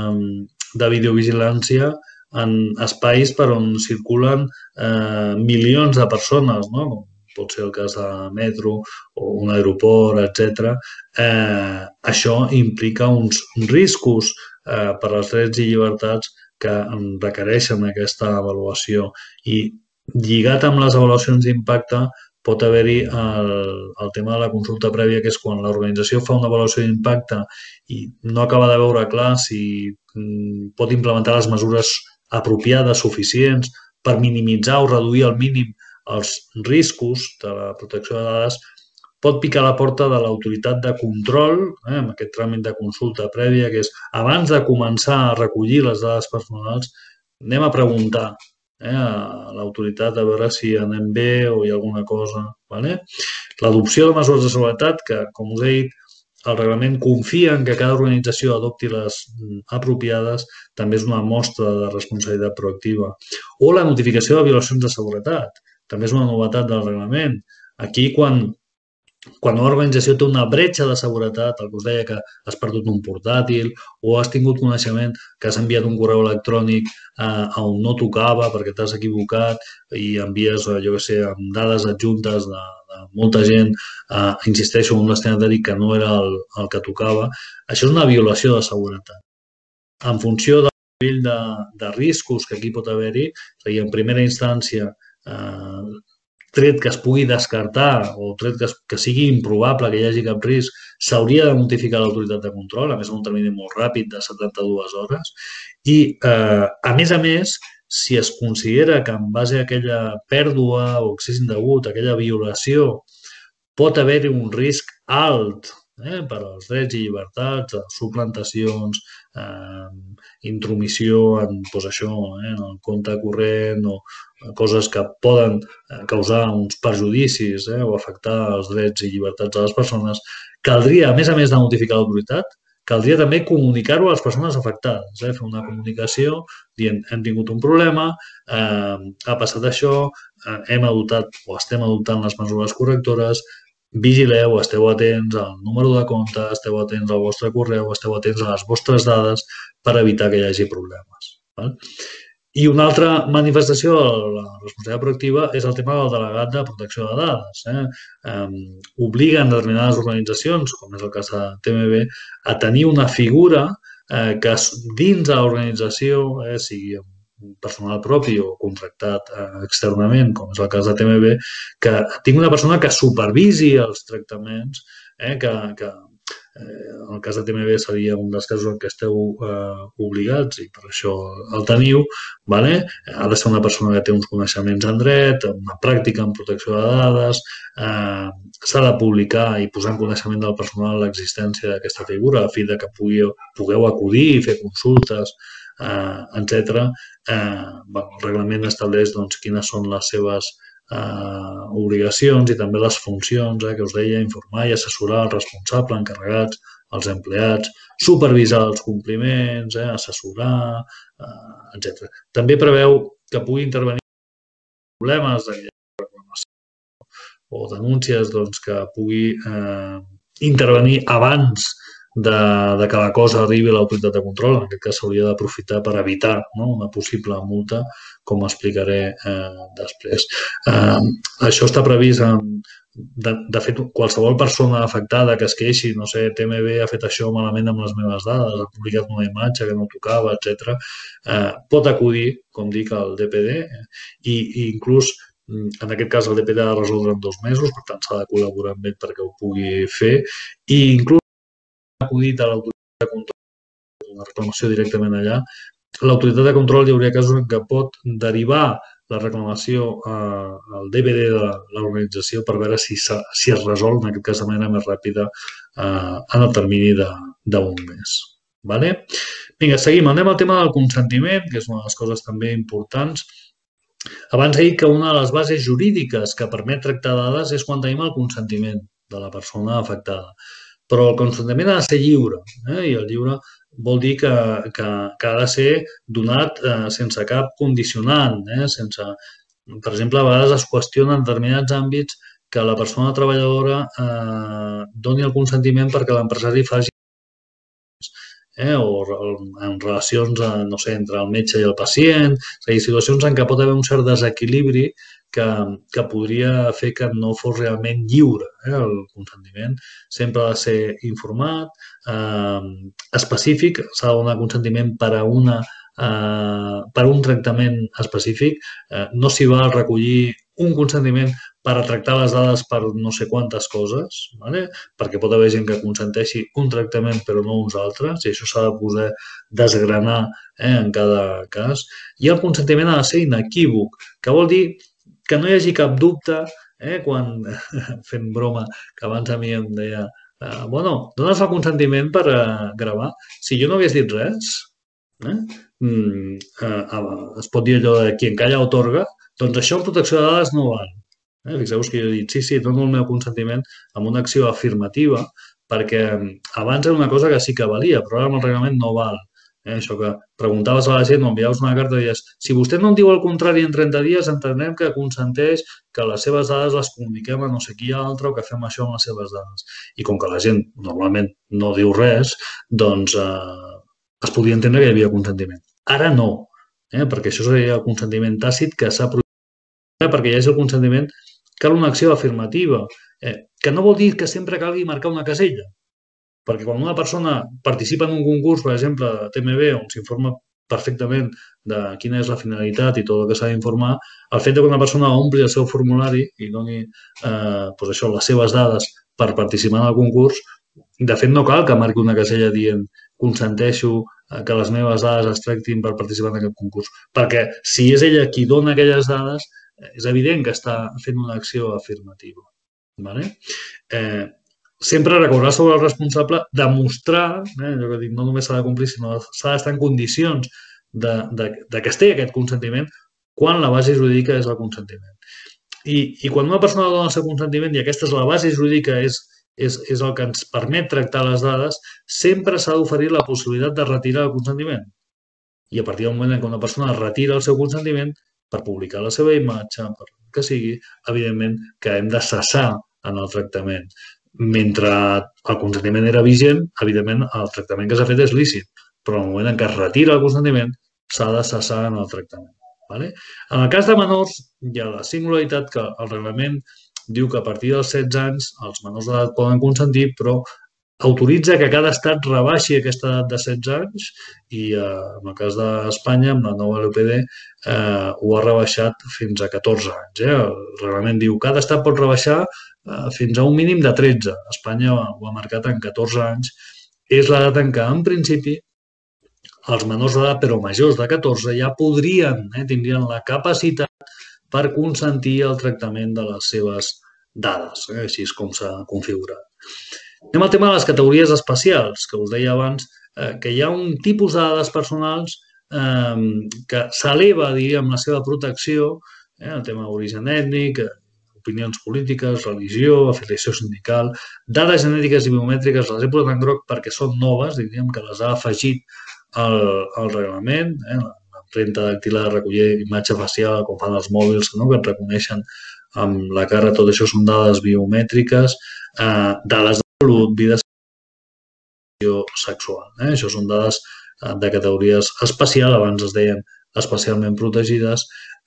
de videovigilància en espais per on circulen eh, milions de persones, no? Pot ser el cas de metro o un aeroport, etcètera. Eh, això implica uns riscos eh, per als drets i llibertats que requereixen aquesta avaluació. I lligat amb les avaluacions d'impacte pot haver-hi el, el tema de la consulta prèvia, que és quan l'organització fa una avaluació d'impacte i no acaba de veure clar si mm, pot implementar les mesures apropiades, suficients, per minimitzar o reduir al mínim els riscos de la protecció de dades, pot picar a la porta de l'autoritat de control, eh, amb aquest tràmit de consulta prèvia, que és abans de començar a recollir les dades personals, anem a preguntar eh, a l'autoritat a veure si anem bé o hi ha alguna cosa. Vale? L'adopció de mesures de seguretat, que, com us he dit, el reglament confia en que cada organització adopti les apropiades, també és una mostra de responsabilitat proactiva. O la notificació de violacions de seguretat, també és una novetat del reglament. Aquí, quan quan una organització té una bretxa de seguretat, el que us deia que has perdut un portàtil o has tingut coneixement que has enviat un correu electrònic eh, on no tocava perquè t'has equivocat i envies, jo què sé, amb dades adjuntes de, de molta gent, eh, insisteixo, un destinatari que no era el, el que tocava, això és una violació de seguretat. En funció del nivell de, de riscos que aquí pot haver-hi, és a dir, en primera instància, eh, tret que es pugui descartar o tret que, es, que sigui improbable que hi hagi cap risc, s'hauria de notificar a l'autoritat de control, a més en un termini molt ràpid de setanta-dues hores. I, eh, a més a més, si es considera que en base a aquella pèrdua o accés indegut, aquella violació, pot haver-hi un risc alt eh, per als drets i llibertats, suplantacions, eh, intromissió en, doncs això, eh, en el compte corrent o coses que poden causar uns perjudicis eh, o afectar els drets i llibertats de les persones, caldria, a més a més de notificar l'autoritat, caldria també comunicar-ho a les persones afectades, eh, fer una comunicació dient hem tingut un problema, eh, ha passat això, eh, hem adoptat o estem adoptant les mesures correctores, vigileu, esteu atents al número de compte, esteu atents al vostre correu, esteu atents a les vostres dades per evitar que hi hagi problemes. Val? I una altra manifestació de la responsabilitat proactiva és el tema del delegat de protecció de dades. Eh? Um, obliguen determinades organitzacions, com és el cas de T M B, a tenir una figura eh, que dins de l'organització, eh, sigui personal propi o contractat eh, externament, com és el cas de T M B, que tingui una persona que supervisi els tractaments, eh, que, que en el cas de T M B seria un dels casos en què esteu eh, obligats i per això el teniu. Vale? Ha de ser una persona que té uns coneixements en dret, una pràctica en protecció de dades, eh, s'ha de publicar i posar en coneixement del personal l'existència d'aquesta figura a fi de que pugueu, pugueu acudir i fer consultes, eh, etcètera. Eh, bueno, el reglament estableix doncs, quines són les seves eh, obligacions i també les funcions eh, que us deia, informar i assessorar el responsable, encarregats, els empleats, supervisar els compliments, eh, assessorar, eh, etcètera. També preveu que pugui intervenir problemes de reclamació o denúncies doncs, que pugui eh, intervenir abans de, de que la cosa arribi a l'autoritat de control. En aquest cas s'hauria d'aprofitar per evitar no, una possible multa, com explicaré eh, després. Eh, això està previst en De, de fet, qualsevol persona afectada que es queixi, no sé, T M B ha fet això malament amb les meves dades, ha publicat una imatge que no tocava, etcètera, eh, pot acudir, com dic, al D P D i, i inclús, en aquest cas, el D P D ha de resoldre en dos mesos, per tant, s'ha de col·laborar amb ell perquè ho pugui fer, i inclús ha acudit a l'autoritat de control, una reclamació directament allà, l'autoritat de control hi hauria casos en què pot derivar la reclamació eh, al D V D de l'organització per veure si, si es resol, en aquest cas de manera més ràpida, eh, en el termini d'un mes. Vale? Vinga, seguim. Anem al tema del consentiment, que és una de les coses també importants. Abans he dit que una de les bases jurídiques que permet tractar dades és quan tenim el consentiment de la persona afectada. Però el consentiment ha de ser lliure, eh? I el lliure vol dir que, que, que ha de ser donat eh, sense cap condicionant, eh? sense, per exemple, a vegades es qüestiona en determinats àmbits que la persona treballadora eh, doni el consentiment perquè l'empresari faci eh? o en relacions, no sé, entre el metge i el pacient, és a dir, situacions en què pot haver un cert desequilibri que, que podria fer que no fos realment lliure eh? el consentiment. Sempre ha de ser informat, eh, específic, s'ha de donar consentiment per a una eh, per un tractament específic. Eh, no s'hi va recollir un consentiment per a tractar les dades per no sé quantes coses, vale? Perquè pot haver gent que consenteixi un tractament però no uns altres, i això s'ha de poder desgranar eh, en cada cas. I el consentiment ha de ser inequívoc, que vol dir que no hi hagi cap dubte, eh, quan, fent broma, que abans a mi em deia eh, bueno, dones el consentiment per eh, gravar? Si jo no hagués dit res, eh, mm, eh, es pot dir allò de qui en calla otorga, doncs això en protecció de dades no val. Eh, Fixeu-vos que jo he dit, sí, sí, dono el meu consentiment amb una acció afirmativa, perquè abans era una cosa que sí que valia, però ara amb el reglament no val. Això que preguntaves a la gent o enviaves una carta i deies si vostè no em diu el contrari en trenta dies entendrem que consenteix que les seves dades les comuniquem a no sé qui altre o que fem això amb les seves dades. I com que la gent normalment no diu res, doncs eh, es podia entendre que hi havia consentiment. Ara no, eh, perquè això seria el consentiment tàcit que s'ha prohibit. Perquè hi hagi el consentiment cal una acció afirmativa, eh, que no vol dir que sempre calgui marcar una casella. Perquè quan una persona participa en un concurs, per exemple, de T M B, on s'informa perfectament de quina és la finalitat i tot el que s'ha d'informar, el fet que una persona ompli el seu formulari i doni eh, doncs això, les seves dades per participar en el concurs, de fet no cal que marqui una casella dient consenteixo que les meves dades es tractin per participar en aquest concurs. Perquè si és ella qui dona aquelles dades, és evident que està fent una acció afirmativa. Vale? Eh, sempre recordar sobre el responsable demostrar, eh, allò que dic, no només s'ha de complir, sinó s'ha d'estar en condicions de, de, de que es té aquest consentiment quan la base jurídica és el consentiment. I, i quan una persona dona el seu consentiment i aquesta és la base jurídica, és, és, és el que ens permet tractar les dades, sempre s'ha d'oferir la possibilitat de retirar el consentiment. I a partir del moment en què una persona retira el seu consentiment per publicar la seva imatge, per que sigui, evidentment que hem de cessar en el tractament. Mentre el consentiment era vigent, evidentment el tractament que s'ha fet és lícit, però en el moment en què es retira el consentiment s'ha de cessar en el tractament. Vale? En el cas de menors hi ha la singularitat que el reglament diu que a partir dels setze anys els menors d'edat poden consentir, però autoritza que cada estat rebaixi aquesta edat de setze anys i eh, en el cas d'Espanya, amb la nova L O P D, eh, ho ha rebaixat fins a catorze anys. Eh? El reglament diu que cada estat pot rebaixar eh, fins a un mínim de tretze. Espanya ho ha marcat en catorze anys. És l'edat en què, en principi, els menors d'edat, però majors de catorze, ja podrien, eh, tindrien la capacitat per consentir el tractament de les seves dades, eh, així és com s'ha configurat. Anem al tema de les categories especials, que us deia abans, eh, que hi ha un tipus de dades personals eh, que s'eleva, diríem, la seva protecció, eh, el tema d'origen ètnic, opinions polítiques, religió, afiliació sindical, dades genètiques i biomètriques les he posat en groc perquè són noves, diríem que les ha afegit el, el reglament, eh, l'empremta dactilar, recollir imatge facial, com fan els mòbils, no?, que et reconeixen amb la cara, tot això són dades biomètriques, eh, dades de salut, vida sexual. Eh? Això són dades de categories especials, abans es deien especialment protegides,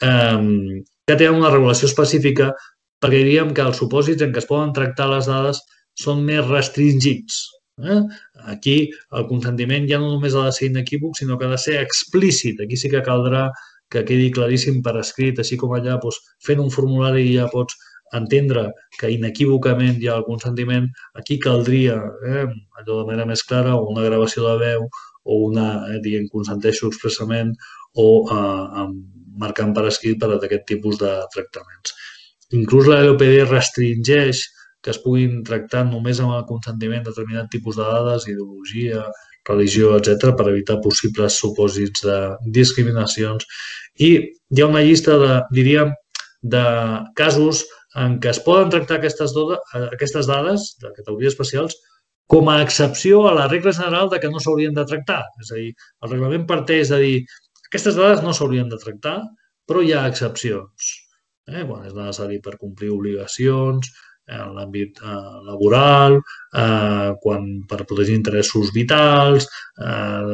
eh, que tenen una regulació específica perquè diríem que els supòsits en què es poden tractar les dades són més restringits. Eh? Aquí el consentiment ja no només ha de ser inequívoc, sinó que ha de ser explícit. Aquí sí que caldrà que quedi claríssim per escrit, així com allà doncs, fent un formulari ja pots entendre que inequívocament hi ha el consentiment. Aquí caldria eh, allò de manera més clara o una gravació de veu o una, eh, dient, consenteixo expressament o eh, marcant per escrit per a aquest tipus de tractaments. Inclús la L O P D restringeix que es puguin tractar només amb el consentiment determinat tipus de dades, ideologia, religió, etcètera, per evitar possibles supòsits de discriminacions. I hi ha una llista de, diríem, de casos en què es poden tractar aquestes, aquestes dades de categories especials com a excepció a la regla general de que no s'haurien de tractar. És a dir, el reglament parteix de dir aquestes dades no s'haurien de tractar, però hi ha excepcions. Eh? Quan és necessari per complir obligacions, en l'àmbit eh, laboral, eh, quan per protegir interessos vitals, eh,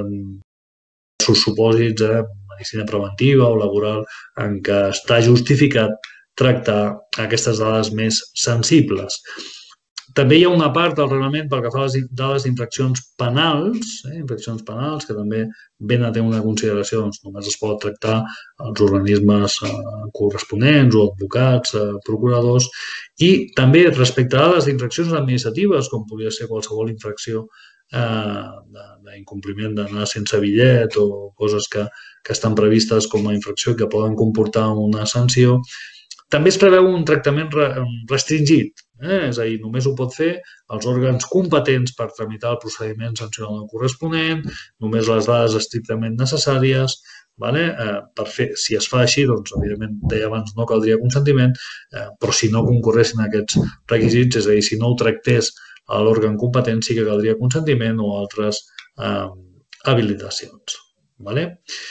supòsits, eh, medicina preventiva o laboral, en què està justificat tractar aquestes dades més sensibles. També hi ha una part del reglament pel que fa a les dades d'infraccions penals, eh, infraccions penals, que també ben a tenir una consideració, doncs només es pot tractar els organismes eh, corresponents o advocats, eh, procuradors, i també respecte a dades d'infraccions administratives, com podria ser qualsevol infracció eh, d'incompliment d'anar sense bitllet o coses que, que estan previstes com a infracció i que poden comportar una sanció. També es preveu un tractament restringit, eh? És a dir, només ho pot fer els òrgans competents per tramitar el procediment sancionador corresponent, només les dades estrictament necessàries. Vale? Eh, per fer, si es fa així, doncs, evidentment, deia abans, no caldria consentiment, eh, però si no concorressin aquests requisits, és a dir, si no ho tractés a l'òrgan competent, sí que caldria consentiment o altres eh, habilitacions. Vale?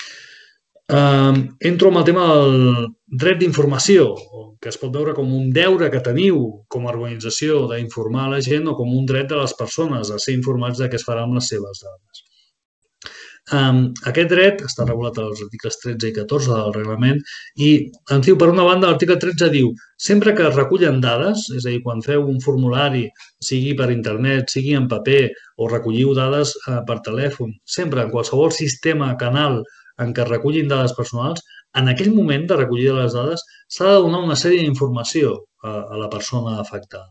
Uh, entro amb el tema del dret d'informació, que es pot veure com un deure que teniu com a organització d'informar a la gent o com un dret de les persones a ser informats de què es farà amb les seves dades. Um, aquest dret està regulat als articles tretze i catorze del reglament i ens diu, per una banda, l'article tretze diu sempre que es recullen dades, és a dir, quan feu un formulari, sigui per internet, sigui en paper o recolliu dades uh, per telèfon, sempre en qualsevol sistema, canal en què es recullin dades personals, en aquell moment de recollida de les dades s'ha de donar una sèrie d'informació a, a la persona afectada.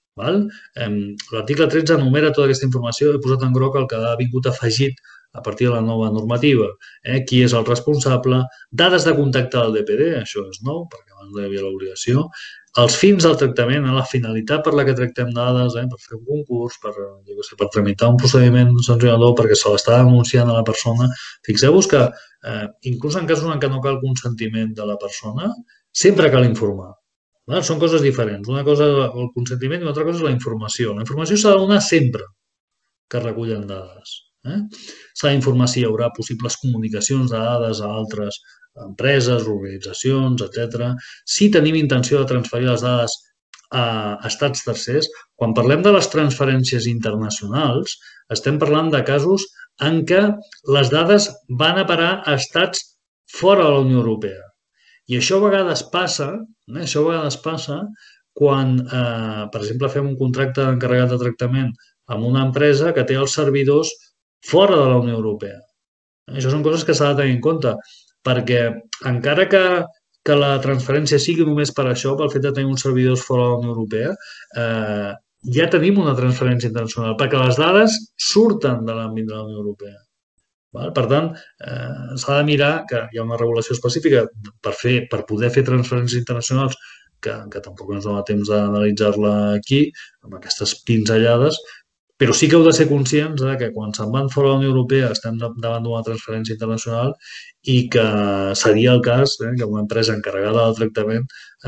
L'article tretze enumera tota aquesta informació, he posat en groc el que ha vingut afegit a partir de la nova normativa. Eh? Qui és el responsable, dades de contacte del D P D, això és nou, perquè abans no hi havia l'obligació, els fins del tractament, eh? la finalitat per la que tractem dades, eh? per fer un concurs, per, jo què sé, per tramitar un procediment sancionador, perquè se l'està denunciant a la persona. Fixeu-vos que, eh, inclús en casos en què no cal consentiment de la persona, sempre cal informar. Val? Són coses diferents. Una cosa és el consentiment i una altra cosa és la informació. La informació s'ha de donar sempre que es recullen dades. Eh? S'ha d'informar si hi haurà possibles comunicacions de dades a altres empreses, organitzacions, etcètera. Si tenim intenció de transferir les dades a estats tercers, quan parlem de les transferències internacionals, estem parlant de casos en què les dades van a parar a estats fora de la Unió Europea. I això a vegades passa, eh? això a vegades passa quan, eh, per exemple, fem un contracte d'encarregat de tractament amb una empresa que té els servidors fora de la Unió Europea. Això són coses que s'ha de tenir en compte, perquè encara que, que la transferència sigui només per això, pel fet de tenir uns servidors fora de la Unió Europea, eh, ja tenim una transferència internacional, perquè les dades surten de l'àmbit de la Unió Europea. Val? Per tant, eh, s'ha de mirar que hi ha una regulació específica per, fer, per poder fer transferències internacionals que, que tampoc ens dona temps d'analitzar-la aquí, amb aquestes pinzellades, però sí que heu de ser conscients que quan se'n van fora de la Unió Europea estem davant d'una transferència internacional i que seria el cas eh, que una empresa encarregada del tractament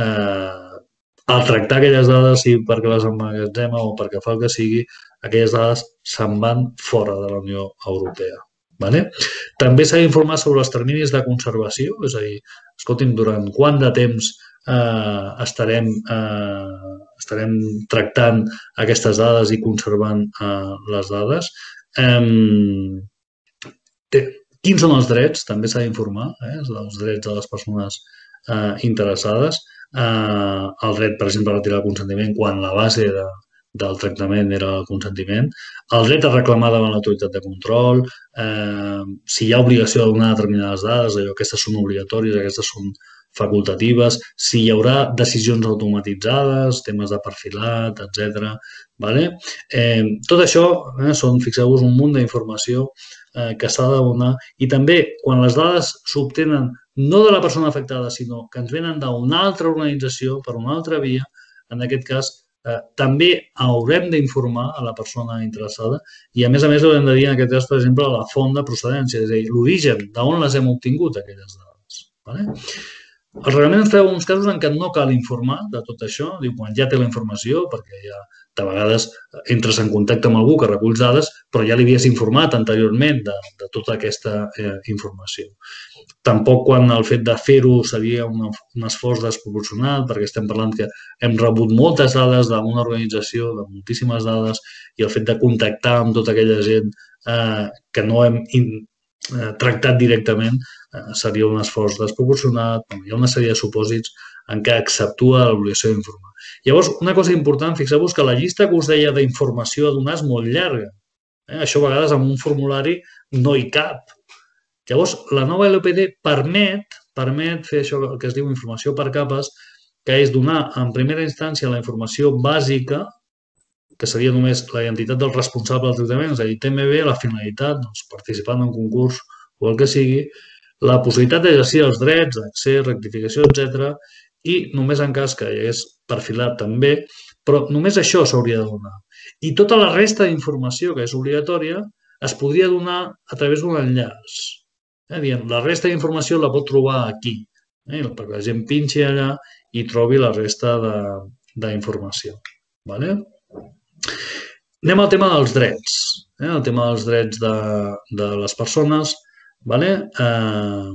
eh, al tractar aquelles dades, sigui perquè les emmagatzema o perquè fa el que sigui, aquelles dades se'n van fora de la Unió Europea. Vale? També s'ha d'informar sobre els terminis de conservació, és a dir, escolti'm, durant quant de temps eh, estarem, eh, estarem tractant aquestes dades i conservant eh, les dades. Eh, té, quins són els drets? També s'ha d'informar, eh, els drets de les persones eh, interessades. Eh, el dret, per exemple, a retirar el consentiment quan la base de, del tractament era el consentiment, el dret a reclamar davant l'autoritat de control, eh, si hi ha obligació de donar determinades dades, allò, aquestes són obligatòries, aquestes són facultatives, si hi haurà decisions automatitzades, temes de perfilat, etcètera. Vale? Eh, tot això eh, són, fixeu-vos, un munt d'informació eh, que s'ha de donar i també quan les dades s'obtenen no de la persona afectada, sinó que ens venen d'una altra organització, per una altra via, en aquest cas, Eh, també haurem d'informar a la persona interessada i, a més a més, haurem de dir, en aquest cas, per exemple, la font de procedència, és a dir, l'origen, d'on les hem obtingut, aquelles dades. Vale? El reglament ens treu uns casos en què no cal informar de tot això, diu, quan ja té la informació, perquè ja de vegades entres en contacte amb algú que recull dades, però ja li havies informat anteriorment de, de tota aquesta eh, informació. Tampoc quan el fet de fer-ho seria una, un esforç desproporcionat, perquè estem parlant que hem rebut moltes dades d'una organització, de moltíssimes dades, i el fet de contactar amb tota aquella gent eh, que no hem in, eh, tractat directament eh, seria un esforç desproporcionat. Hi ha una sèrie de supòsits en què acceptua l'obligació d'informar. Llavors, una cosa important, fixeu-vos que la llista que us deia d'informació a donar és molt llarga. Eh? Això a vegades en un formulari no hi cap. Llavors, la nova L P D permet, permet fer això que es diu informació per capes, que és donar en primera instància la informació bàsica, que seria només la identitat del responsable del tractament, és a dir, T M B, la finalitat, doncs, participant en un concurs o el que sigui, la possibilitat d'exercir els drets, accés, rectificació, etcètera, i només en cas que hi hagués perfilat també, però només això s'hauria de donar. I tota la resta d'informació, que és obligatòria, es podria donar a través d'un enllaç. Eh, dient, la resta d'informació la pot trobar aquí, eh, perquè la gent pinxi allà i trobi la resta d'informació. Vale? Anem al tema dels drets, eh? El tema dels drets de, de les persones. Vale? Eh,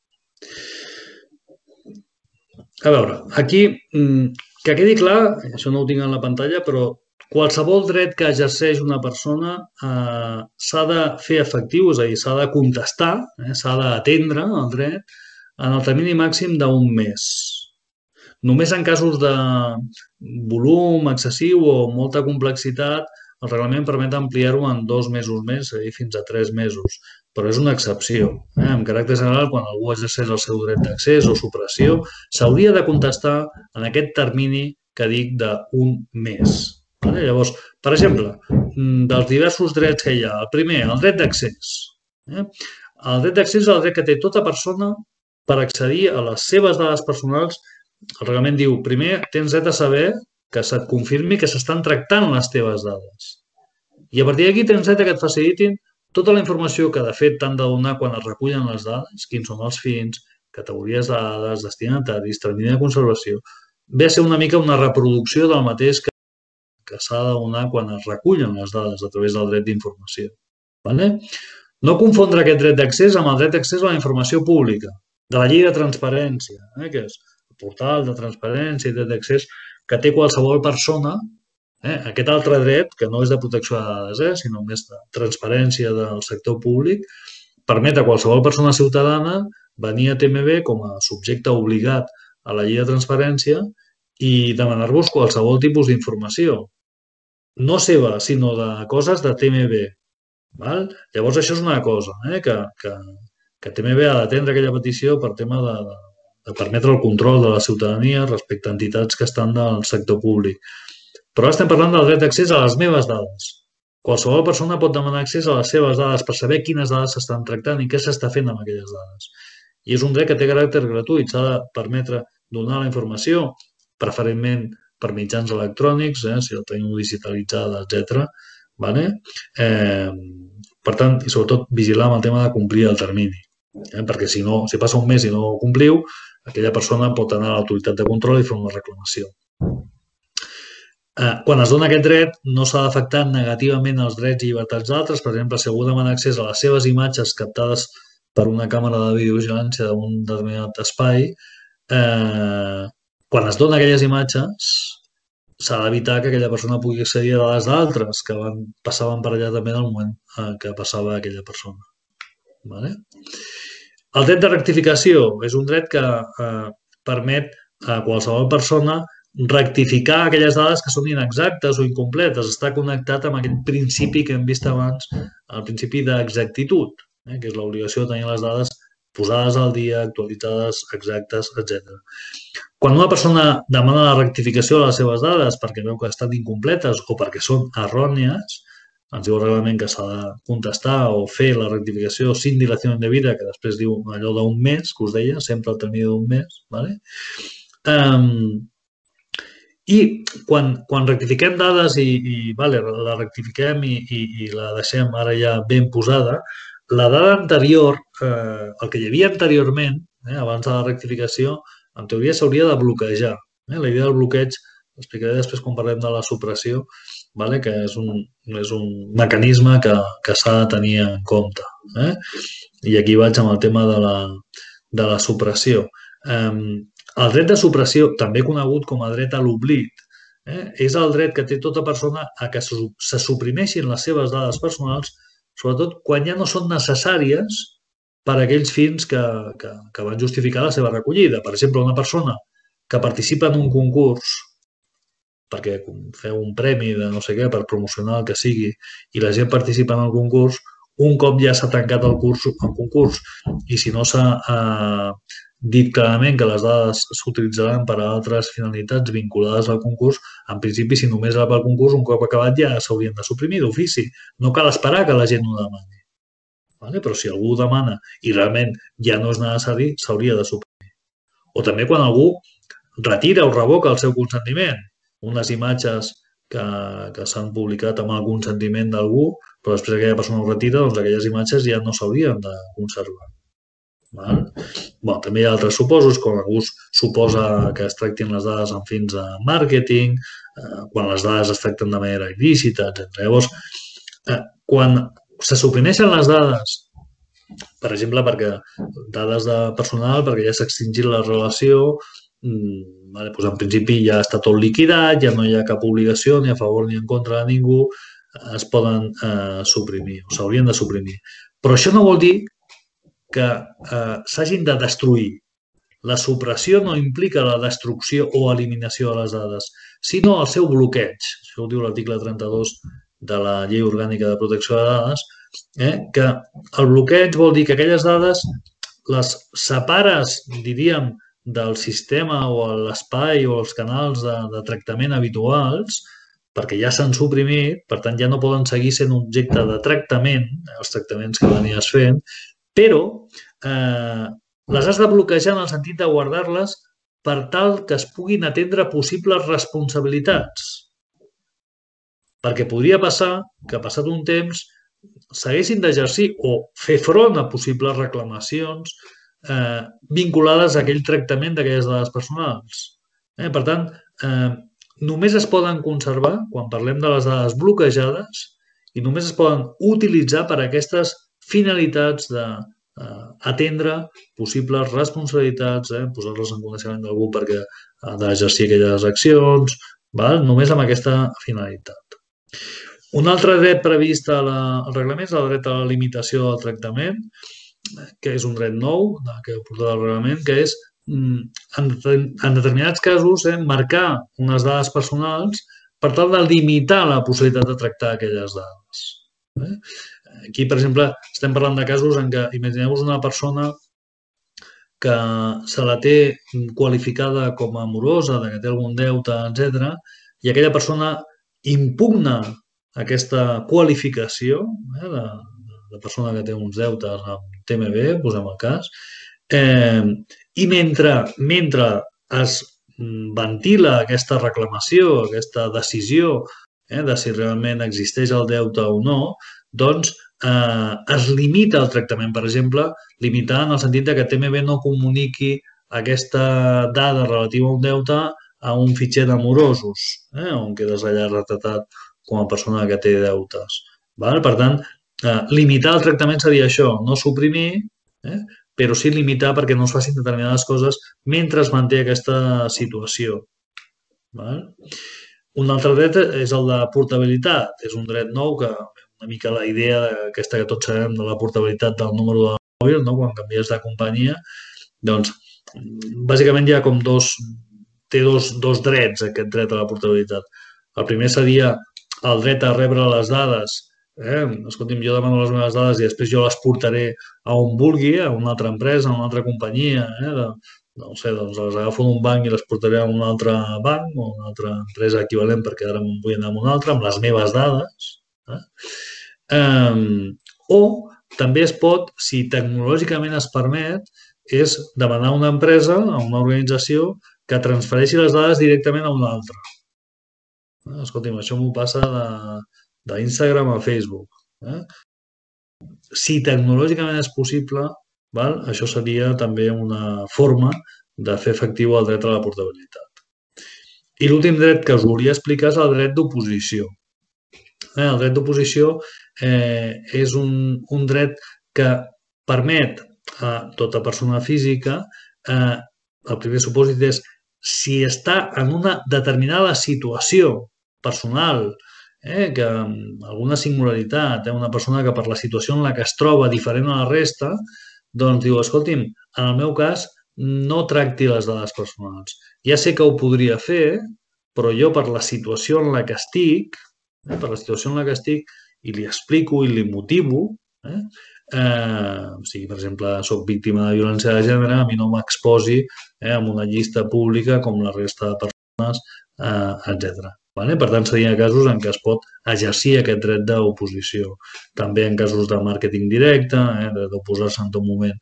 a veure, aquí, que quedi clar, això no ho tinc en la pantalla, però qualsevol dret que exerceix una persona eh, s'ha de fer efectiu, és a dir, s'ha de contestar, eh, s'ha d'atendre el dret en el termini màxim d'un mes. Només en casos de volum excessiu o molta complexitat, el reglament permet ampliar-ho en dos mesos més, és a dir, fins a tres mesos. Però és una excepció. Eh? En caràcter general, quan algú exerceix el seu dret d'accés o supressió, s'hauria de contestar en aquest termini que dic d'un mes. Vale? Llavors, per exemple, dels diversos drets que hi ha, el primer, el dret d'accés. Eh? El dret d'accés és el dret que té tota persona per accedir a les seves dades personals. El reglament diu, primer, tens dret a saber que se't confirmi que s'estan tractant les teves dades. I a partir d'aquí tens dret a que et facilitin tota la informació que de fet t'han de donar quan es recullen les dades, quins són els fins, categories de dades, destinataris, termini de conservació, ve a ser una mica una reproducció del mateix que, que s'ha de donar quan es recullen les dades a través del dret d'informació. Vale? No confondre aquest dret d'accés amb el dret d'accés a la informació pública, de la llei de transparència, eh, que és el portal de transparència i dret d'accés que té qualsevol persona. Eh? Aquest altre dret, que no és de protecció de dades, eh? sinó més de transparència del sector públic, permet a qualsevol persona ciutadana venir a T M B com a subjecte obligat a la llei de transparència i demanar-vos qualsevol tipus d'informació. No seva, sinó de coses de T M B. Val? Llavors, això és una cosa, eh? que, que, que T M B ha d'atendre aquella petició per tema de, de, de permetre el control de la ciutadania respecte a entitats que estan del sector públic. Però estem parlant del dret d'accés a les meves dades. Qualsevol persona pot demanar accés a les seves dades per saber quines dades s'estan tractant i què s'està fent amb aquelles dades. I és un dret que té caràcter gratuït. S'ha de permetre donar la informació, preferentment per mitjans electrònics, eh, si la tenim digitalitzada, etcètera. Vale? Eh, per tant, i sobretot vigilar amb el tema de complir el termini. Eh, perquè si no, si passa un mes i no ho compliu, aquella persona pot anar a l'autoritat de control i fer una reclamació. Quan es dona aquest dret, no s'ha d'afectar negativament els drets i llibertats d'altres. Per exemple, si algú demana accés a les seves imatges captades per una càmera de videovigilància d'un determinat espai, eh, quan es donen aquelles imatges, s'ha d'evitar que aquella persona pugui accedir a les d'altres que van, passaven per allà també en el moment en què passava aquella persona. Vale? El dret de rectificació és un dret que eh, permet a qualsevol persona rectificar aquelles dades que són inexactes o incompletes. Està connectat amb aquest principi que hem vist abans, el principi d'exactitud, eh, que és l'obligació de tenir les dades posades al dia, actualitzades, exactes, etcètera. Quan una persona demana la rectificació de les seves dades perquè veu que estan incompletes o perquè són errònies, ens diu el reglament que s'ha de contestar o fer la rectificació sin dilació indebida, que després diu allò d'un mes, que us deia, sempre al termini d'un mes. Vale? Um, I quan, quan rectifiquem dades i, i vale, la rectifiquem i, i, i la deixem ara ja ben posada, la dada anterior, eh, el que hi havia anteriorment, eh, abans de la rectificació, en teoria s'hauria de bloquejar. Eh? La idea del bloqueig, l'explicaré després quan parlem de la supressió, vale? Que és un, és un mecanisme que, que s'ha de tenir en compte. Eh? I aquí vaig amb el tema de la, de la supressió. Eh, El dret de supressió, també conegut com a dret a l'oblit, eh, és el dret que té tota persona a que se suprimeixin les seves dades personals, sobretot quan ja no són necessàries per a aquells fins que, que, que van justificar la seva recollida. Per exemple, una persona que participa en un concurs perquè feu un premi de no sé què per promocionar el que sigui i la gent participa en el concurs, un cop ja s'ha tancat el, curs, el concurs i si no s'ha eh, dit clarament que les dades s'utilitzaran per a altres finalitats vinculades al concurs, en principi, si només era pel concurs, un cop acabat ja s'haurien de suprimir d'ofici. No cal esperar que la gent ho demani. Vale? Però si algú ho demana i realment ja no és necessari, s'hauria de suprimir. O també quan algú retira o revoca el seu consentiment. Unes imatges que, que s'han publicat amb el consentiment d'algú, però després aquella persona ho retira, doncs aquelles imatges ja no s'haurien de conservar. També hi ha altres supòsits, com algú suposa que es tractin les dades amb fins de màrqueting, quan les dades es tracten de manera il·lícita, etcètera. Llavors, quan se suprimeixen les dades, per exemple, perquè dades de personal, perquè ja s'ha extingit la relació, en principi ja està tot liquidat, ja no hi ha cap obligació ni a favor ni en contra de ningú, es poden suprimir o s'haurien de suprimir. Però això no vol dir que s'hagin de destruir. La supressió no implica la destrucció o eliminació de les dades, sinó el seu bloqueig. Això ho diu l'article trenta-dos de la Llei Orgànica de Protecció de Dades, que el bloqueig vol dir que aquelles dades les separes, diríem, del sistema o l'espai o els canals de tractament habituals, perquè ja s'han suprimit, per tant ja no poden seguir sent objecte de tractament, els tractaments que venies fent, però les has de bloquejar en el sentit de guardar-les per tal que es puguin atendre possibles responsabilitats. Perquè podria passar que, passat un temps, s'haguessin d'exercir o fer front a possibles reclamacions vinculades a aquell tractament d'aquelles dades personals. Per tant, només es poden conservar, quan parlem de les dades bloquejades, i només es poden utilitzar per a aquestes finalitats d'atendre possibles responsabilitats, posar-les en coneixement d'algú perquè ha d'exercir aquelles accions, només amb aquesta finalitat. Un altre dret previst al reglament és el dret a la limitació del tractament, que és un dret nou que ha portat el reglament, que és, en determinats casos, marcar unes dades personals per tal de limitar la possibilitat de tractar aquelles dades. Aquí, per exemple, estem parlant de casos en què, imagineu-vos una persona que se la té qualificada com a morosa, que té algun deute, etcètera, i aquella persona impugna aquesta qualificació, la persona que té uns deutes amb T M B, posem el cas, i mentre es ventila aquesta reclamació, aquesta decisió de si realment existeix el deute o no, doncs es limita el tractament. Per exemple, limitar en el sentit que T M B no comuniqui aquesta dada relativa a un deute a un fitxer de morosos, on quedes allà retratat com a persona que té deutes. Per tant, limitar el tractament seria això, no suprimir, però sí limitar perquè no es facin determinades coses mentre es manté aquesta situació. Un altre dret és el de portabilitat. És un dret nou que una mica la idea aquesta que tots sabem de la portabilitat del número de mòbil, quan canvies de companyia, doncs bàsicament hi ha com dos, té dos drets aquest dret a la portabilitat. El primer seria el dret a rebre les dades. Escolti'm, jo demano les meves dades i després jo les portaré a on vulgui, a una altra empresa, a una altra companyia. No sé, doncs les agafo d'un banc i les portaré a un altre banc o a una altra empresa equivalent perquè ara me'n vull anar a una altra amb les meves dades. O també es pot, si tecnològicament es permet, és demanar a una empresa, a una organització, que transfereixi les dades directament a una altra. Escolti'm, això m'ho passa d'Instagram a Facebook. Si tecnològicament és possible, això seria també una forma de fer efectiu el dret a la portabilitat. I l'últim dret que us volia explicar és el dret d'oposició. El dret d'oposició és un dret que permet a tota persona física, el primer supòsit és si està en una determinada situació personal, que alguna singularitat, una persona que per la situació en la que es troba diferent a la resta, doncs diu, escolti'm, en el meu cas no tracti les dades personals. Ja sé que ho podria fer, però jo per la situació en la que estic, per la situació en la que estic, i li explico i li motivo, si, per exemple, soc víctima de violència de gènere, a mi no m'exposi en una llista pública com la resta de persones, etcètera. Per tant, serien casos en què es pot exercir aquest dret d'oposició. També en casos de màrqueting directe, d'oposar-se en tot moment,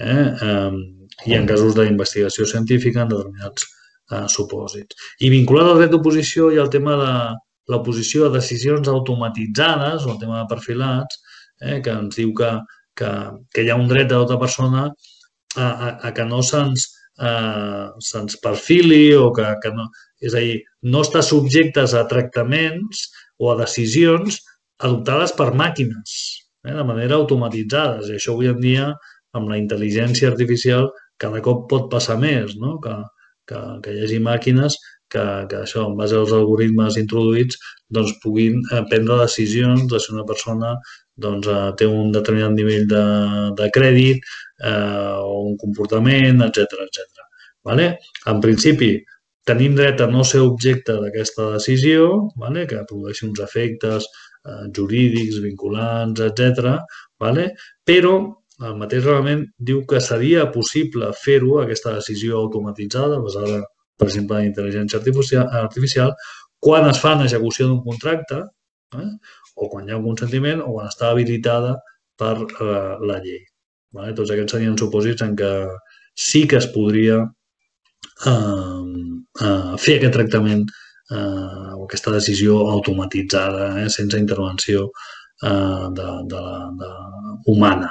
i en casos d'investigació científica en determinats supòsits. I vinculat al dret d'oposició hi ha el tema de l'oposició a decisions automatitzades, o el tema de perfilats, que ens diu que hi ha un dret de tota persona a que no se'ns perfili o que no... És a dir, no estar subjectes a tractaments o a decisions adoptades per màquines, de manera automatitzada. I això avui en dia, amb la intel·ligència artificial, cada cop pot passar més, que hi hagi màquines que això, en base als algoritmes introduïts, puguin prendre decisions de si una persona té un determinat nivell de crèdit o un comportament, etcètera. En principi, tenim dret a no ser objecte d'aquesta decisió, que produeixi uns efectes jurídics, vinculants, etcètera, però el mateix reglament diu que seria possible fer-ho, aquesta decisió automatitzada, basada, per exemple, en intel·ligència artificial, quan es fa en execució d'un contracte, o quan hi ha un consentiment, o quan està habilitada per la llei. Tots aquests serien supòsits en què sí que es podria fer aquest tractament o aquesta decisió automatitzada, sense intervenció humana.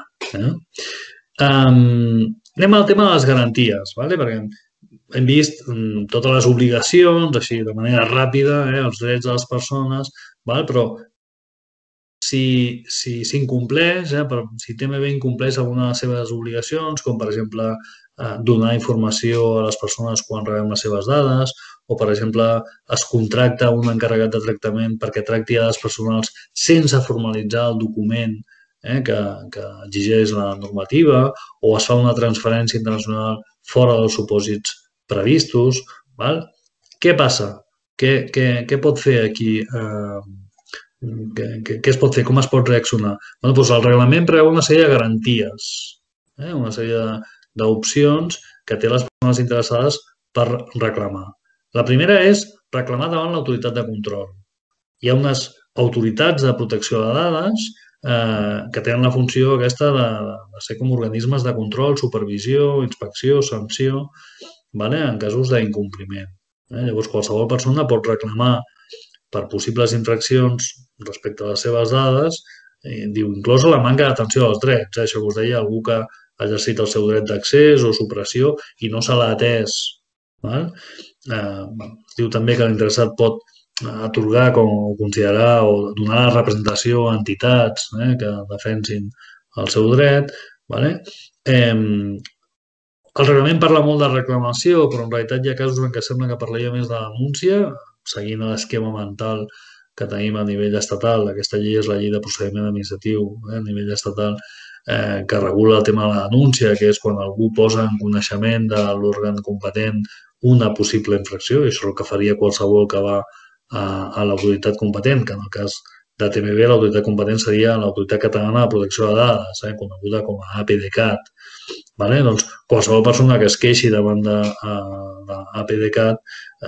Anem al tema de les garanties, perquè hem vist totes les obligacions, així de manera ràpida, els drets de les persones, però si s'incompleix, si T M B incompleix alguna de les seves obligacions, com per exemple donar informació a les persones quan rebem les seves dades, o per exemple es contracta un encarregat de tractament perquè tracti dades personals sense formalitzar el document que exigeix la normativa, o es fa una transferència internacional fora dels supòsits previstos. Què passa? Què pot fer aquí? Què es pot fer? Com es pot reaccionar? El reglament preveu una sèrie de garanties, una sèrie d'opcions que té les persones interessades per reclamar. La primera és reclamar davant l'autoritat de control. Hi ha unes autoritats de protecció de dades que tenen la funció aquesta de ser com organismes de control, supervisió, inspecció, sanció, en casos d'incompliment. Llavors, qualsevol persona pot reclamar per possibles infraccions respecte a les seves dades, diu, inclosa la manca d'atenció als drets. Això que us deia, algú que ha exercit el seu dret d'accés o supressió i no se l'ha atès. Diu també que l'interessat pot atorgar o considerar o donar representació a entitats que defensin el seu dret. El reglament parla molt de reclamació, però en realitat hi ha casos en què sembla que parlaria més de denúncia, seguint l'esquema mental que tenim a nivell estatal. Aquesta llei és la llei de procediment administratiu a nivell estatal que regula el tema de la denúncia, que és quan algú posa en coneixement de l'òrgan competent una possible infracció, i això és el que faria qualsevol que va a l'autoritat competent, que en el cas de T M B l'autoritat competent seria l'Autoritat Catalana de Protecció de Dades, coneguda com a A P D CAT. Qualsevol persona que es queixi davant de l'A P D CAT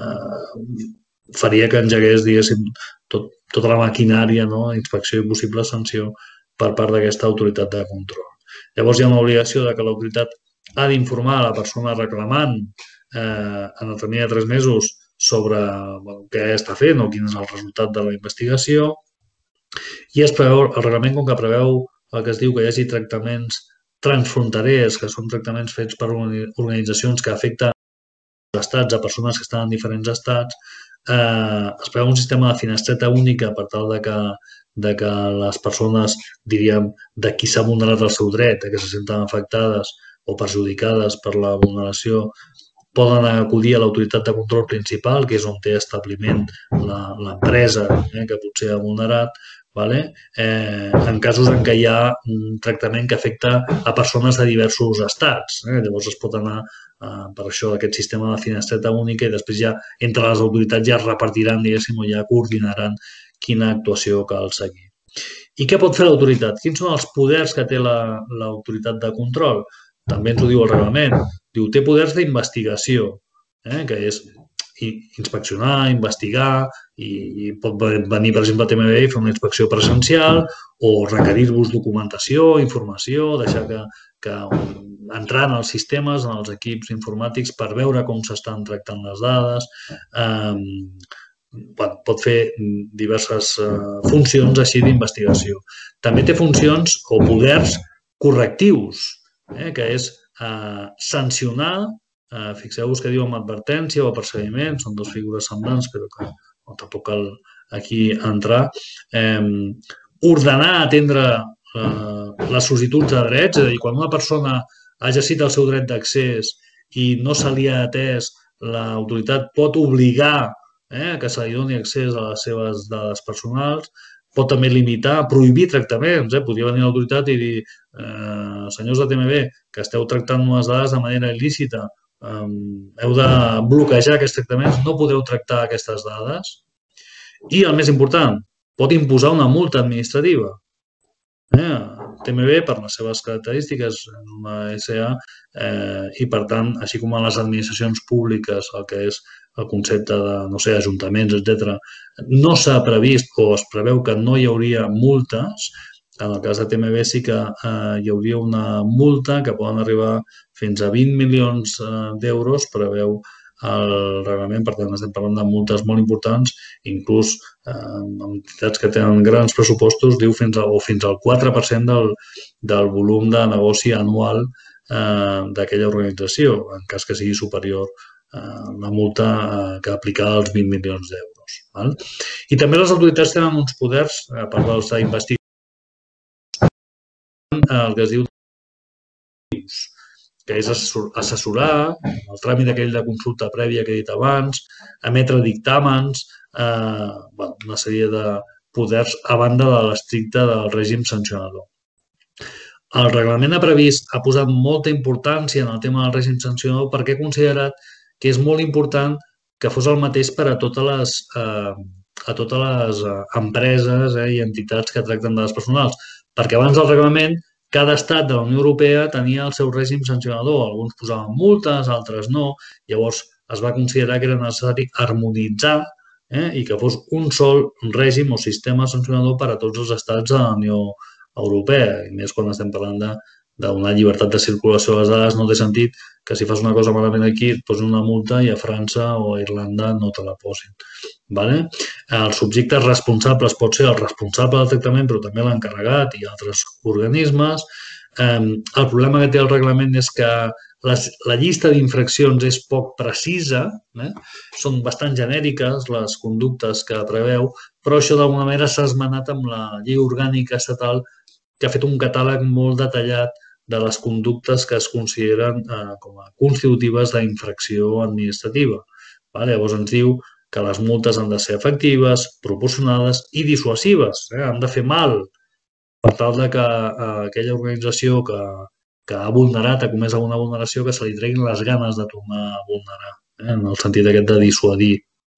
faria que engegués, diguéssim, tota la maquinària d'inspecció i possible sanció per part d'aquesta autoritat de control. Llavors hi ha una obligació que l'autoritat ha d'informar a la persona reclamant en el termini de tres mesos sobre què està fent o quin és el resultat de la investigació. I el reglament, com que preveu el que es diu que hi hagi tractaments transfronterers, que són tractaments fets per organitzacions que afecten estats a persones que estan en diferents estats, es preveu un sistema de finestreta única per tal de que les persones, diríem, de qui s'ha vulnerat el seu dret, que se senten afectades o perjudicades per la vulneració, poden acudir a l'autoritat de control principal, que és on té establiment l'empresa que potser ha vulnerat, en casos en què hi ha un tractament que afecta a persones de diversos estats. Llavors es pot anar per això d'aquest sistema de finestreta única i després ja entre les autoritats ja es repartiran, diguéssim, o ja coordinaran quina actuació cal seguir. I què pot fer l'autoritat? Quins són els poders que té l'autoritat de control? També ens ho diu el reglament. Diu, té poders d'investigació, que és inspeccionar, investigar, i pot venir, per exemple, a T M B i fer una inspecció presencial o requerir-vos documentació, informació, deixar que entrant als sistemes, en els equips informàtics per veure com s'estan tractant les dades. Pot fer diverses funcions així d'investigació. També té funcions o poders correctius, que és sancionar, fixeu-vos que diu amb advertència o perseguiment, són dues figures semblants, però que tampoc cal aquí entrar, ordenar atendre les sol·licituds de drets, és a dir, quan una persona ha exercit el seu dret d'accés i no se li ha atès, l'autoritat pot obligar que se li doni accés a les seves dades personals, pot també limitar, prohibir tractaments. Podria venir l'autoritat i dir, senyors de T M B, que esteu tractant unes dades de manera il·lícita, heu de bloquejar aquests tractaments, no podeu tractar aquestes dades. I el més important, pot imposar una multa administrativa. T M B, per les seves característiques, és una S A i, per tant, així com a les administracions públiques, el que és el concepte de, no sé, ajuntaments, etcètera, no s'ha previst o es preveu que no hi hauria multes. En el cas de T M B sí que hi hauria una multa que poden arribar fins a vint milions d'euros, preveu el reglament. Per tant, estem parlant de multes molt importants, inclús entitats que tenen grans pressupostos, diu fins al quatre per cent del volum de negoci anual d'aquella organització, en cas que sigui superior la multa que aplica als vint milions d'euros. I també les autoritats tenen uns poders, a part dels d'investigar, el que es diu que és assessorar, el tràmit aquell de consulta prèvia que he dit abans, emetre dictàmens, una sèrie de poders a banda de l'estricte del règim sancionador. El reglament ha previst, ha posat molta importància en el tema del règim sancionador perquè ha considerat que és molt important que fos el mateix per a totes les, a totes les empreses i entitats que tracten dades personals, perquè abans del reglament cada estat de la Unió Europea tenia el seu règim sancionador. Alguns posaven multes, altres no. Llavors es va considerar que era necessari harmonitzar i que fos un sol règim o sistema sancionador per a tots els estats de la Unió Europea. I més quan estem parlant d'una llibertat de circulació de les dades, no té sentit que si fas una cosa malament aquí et posin una multa i a França o a Irlanda no te la posin. Els subjectes responsables pot ser el responsable del tractament, però també l'encarregat i altres organismes. El problema que té el reglament és que la llista d'infraccions és poc precisa, són bastant genèriques les conductes que preveu, però això d'alguna manera s'ha esmenat amb la llei orgànica estatal que ha fet un catàleg molt detallat de les conductes que es consideren com a constitutives d'infracció administrativa. Llavors ens diu que les multes han de ser efectives, proporcionades i dissuasives. Han de fer mal per tal que aquella organització que ha vulnerat, ha comès alguna vulneració, que se li treguin les ganes de tornar a vulnerar, en el sentit aquest de dissuadir.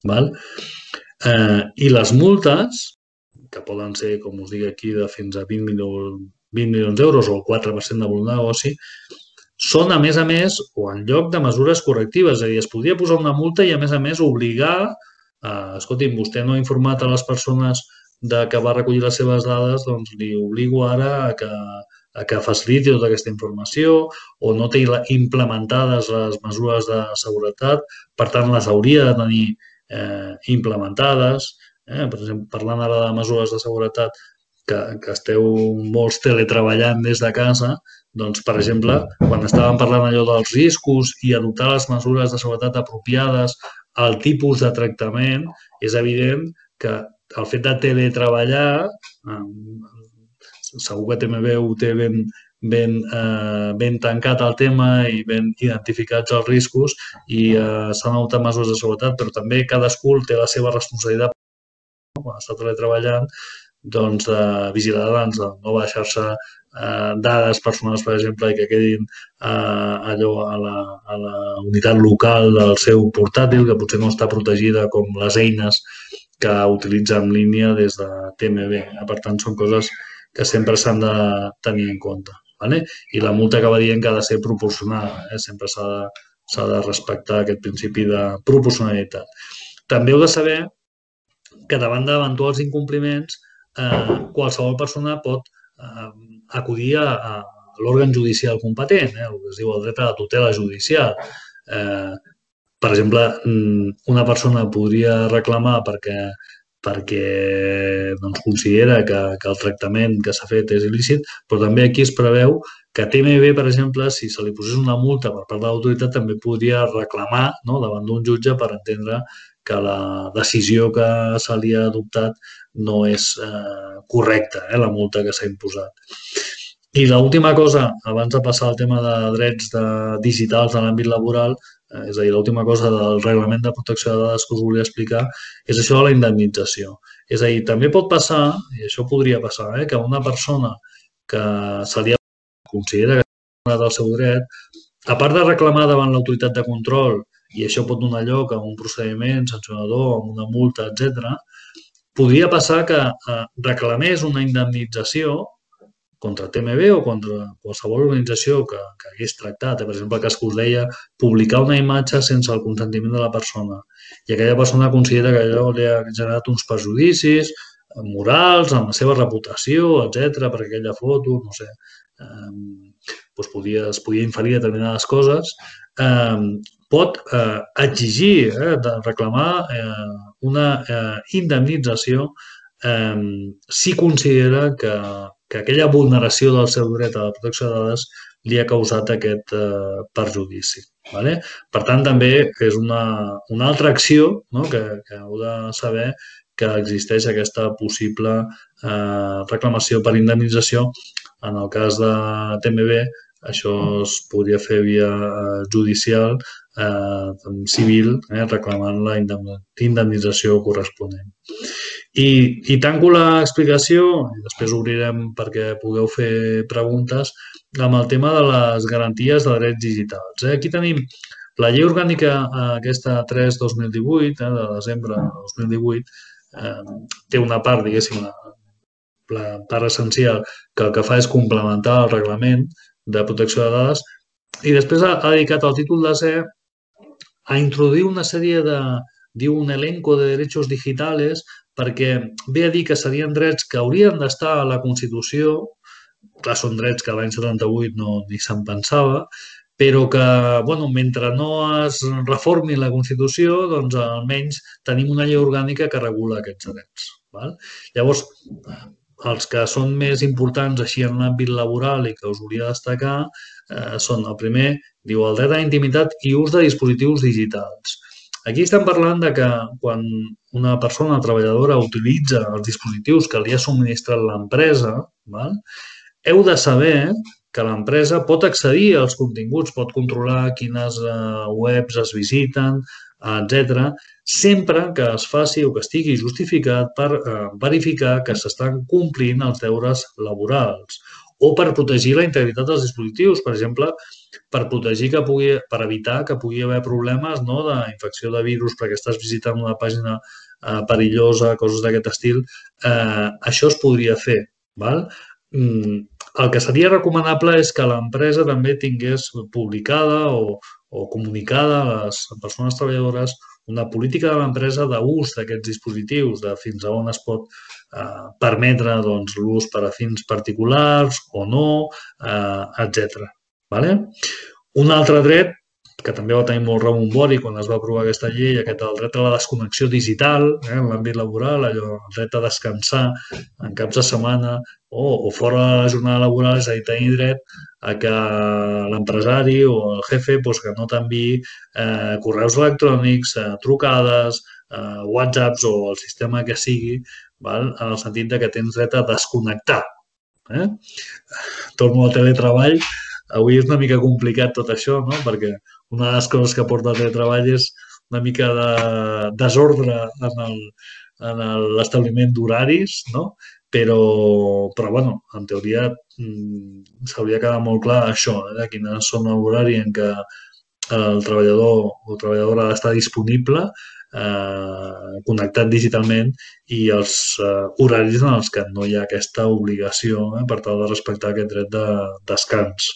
I les multes, que poden ser, com us dic aquí, de fins a vint milions d'euros o el quatre per cent de volum de negoci, són, a més a més, o en lloc de mesures correctives. És a dir, es podria posar una multa i, a més a més, obligar, escolti'm, vostè no ha informat a les persones que va recollir les seves dades, doncs li obligo ara a que faciliti tota aquesta informació, o no té implementades les mesures de seguretat, per tant, les hauria de tenir implementades. Per exemple, parlant ara de mesures de seguretat, que esteu molts teletreballant des de casa, doncs, per exemple, quan estàvem parlant allò dels riscos i adoptar les mesures de seguretat apropiades al tipus de tractament, és evident que el fet de teletreballar, segur que T M B ho té ben tancat el tema i ben identificats els riscos i s'han adoptat mesures de seguretat, però també cadascú té la seva responsabilitat quan està treballant, doncs, de vigilar abans de no baixar-se dades personals, per exemple, i que quedin allò a la unitat local del seu portàtil, que potser no està protegida com les eines que utilitza en línia des de T M B. Per tant, són coses que sempre s'han de tenir en compte. I la multa acaba dient que ha de ser proporcionada. Sempre s'ha de respectar aquest principi de proporcionalitat. També heu de saber que davant d'eventuals incompliments qualsevol persona pot acudir a l'òrgan judicial competent, el que es diu el dret a la tutela judicial. Per exemple, una persona podria reclamar perquè perquè doncs, considera que, que el tractament que s'ha fet és il·lícit, però també aquí es preveu que T M B, per exemple, si se li posés una multa per part de l'autoritat, també podria reclamar, no?, davant d'un jutge per entendre que la decisió que se li ha adoptat no és eh, correcta, eh, la multa que s'ha imposat. I l'última cosa, abans de passar al tema de drets de, digitals en l'àmbit laboral, eh, és a dir, l'última cosa del reglament de protecció de dades que us volia explicar, és això de la indemnització. És a dir, també pot passar, i això podria passar, eh, que una persona que se li ha considera que ha donat el seu dret, a part de reclamar davant l'autoritat de control, i això pot donar lloc a un procediment sancionador, amb una multa, etcètera, podria passar que eh, reclamés una indemnització contra T M B o contra qualsevol organització que, que hagués tractat. Per exemple, el cas que us deia, publicar una imatge sense el consentiment de la persona. I aquella persona considera que allò li ha generat uns perjudicis morals, en la seva reputació, etcètera, per aquella foto, no sé, eh, doncs podia, es podia inferir determinades coses, eh, pot eh, exigir, eh, de reclamar eh, una eh, indemnització eh, si considera que, que aquella vulneració del seu dret a la protecció de dades li ha causat aquest eh, perjudici. Vale? Per tant, també és una, una altra acció, no?, que, que heu de saber que existeix aquesta possible eh, reclamació per indemnització. En el cas de T M B, això es podria fer via eh, judicial, eh, civil, eh, reclamant la indemnització corresponent. I, i tanco l'explicació, i després obrirem perquè pugueu fer preguntes, amb el tema de les garanties de drets digitals. Eh? Aquí tenim la llei orgànica aquesta tres dos mil divuit, eh, de desembre de dos mil divuit, eh, té una part, diguéssim, la part essencial, que el que fa és complementar el reglament de protecció de dades, i després ha, ha dedicat el títol de C a introduir una sèrie de, diu, un elenco de derechos digitales, perquè ve a dir que serien drets que haurien d'estar a la Constitució, clar, són drets que l'any setanta-vuit no ni se'n pensava, però que, bueno, mentre no es reformi la Constitució, doncs almenys tenim una llei orgànica que regula aquests drets. Val? Llavors, els que són més importants així en l'àmbit laboral i que us volia destacar eh, són, el primer, diu, el dret a la intimitat i ús de dispositius digitals. Aquí estem parlant de que quan una persona treballadora utilitza els dispositius que li ha subministrat l'empresa, heu de saber que l'empresa pot accedir als continguts, pot controlar quines webs es visiten, etcètera, sempre que es faci o que estigui justificat per verificar que s'estan complint els deures laborals o per protegir la integritat dels dispositius, per exemple, per protegir que pugui, per evitar que pugui haver problemes, no?, d'infecció de virus perquè estàs visitant una pàgina eh, perillosa, coses d'aquest estil. Eh, això es podria fer. Val? Mm, el que seria recomanable és que l'empresa també tingués publicada o, o comunicada a les persones treballadores una política de l'empresa d'ús d'aquests dispositius, de fins a on es pot eh, permetre doncs, l'ús per a fins particulars o no, eh, etcètera. Vale? Un altre dret, que també va tenir molt rebombori quan es va aprovar aquesta llei, aquest el dret a la desconnexió digital eh, en l'àmbit laboral, allò, el dret a descansar en caps de setmana o, o fora de la jornada laboral, és a dir, tenir dret a que l'empresari o el jefe doncs, que no t'enviï eh, correus electrònics, eh, trucades, eh, whatsapps o el sistema que sigui, val? En el sentit de que tens dret a desconnectar. Eh? Torno al teletreball. Avui és una mica complicat tot això, no? Perquè una de les coses que porta el teletreball és una mica de desordre en l'establiment d'horaris, no? Però, però bueno, en teoria s'hauria de quedar molt clar això, eh? Quines són l'horari en què el treballador o treballadora ha d'estar disponible, eh, connectat digitalment, i els eh, horaris en els que no hi ha aquesta obligació eh, per tal de respectar aquest dret de descans.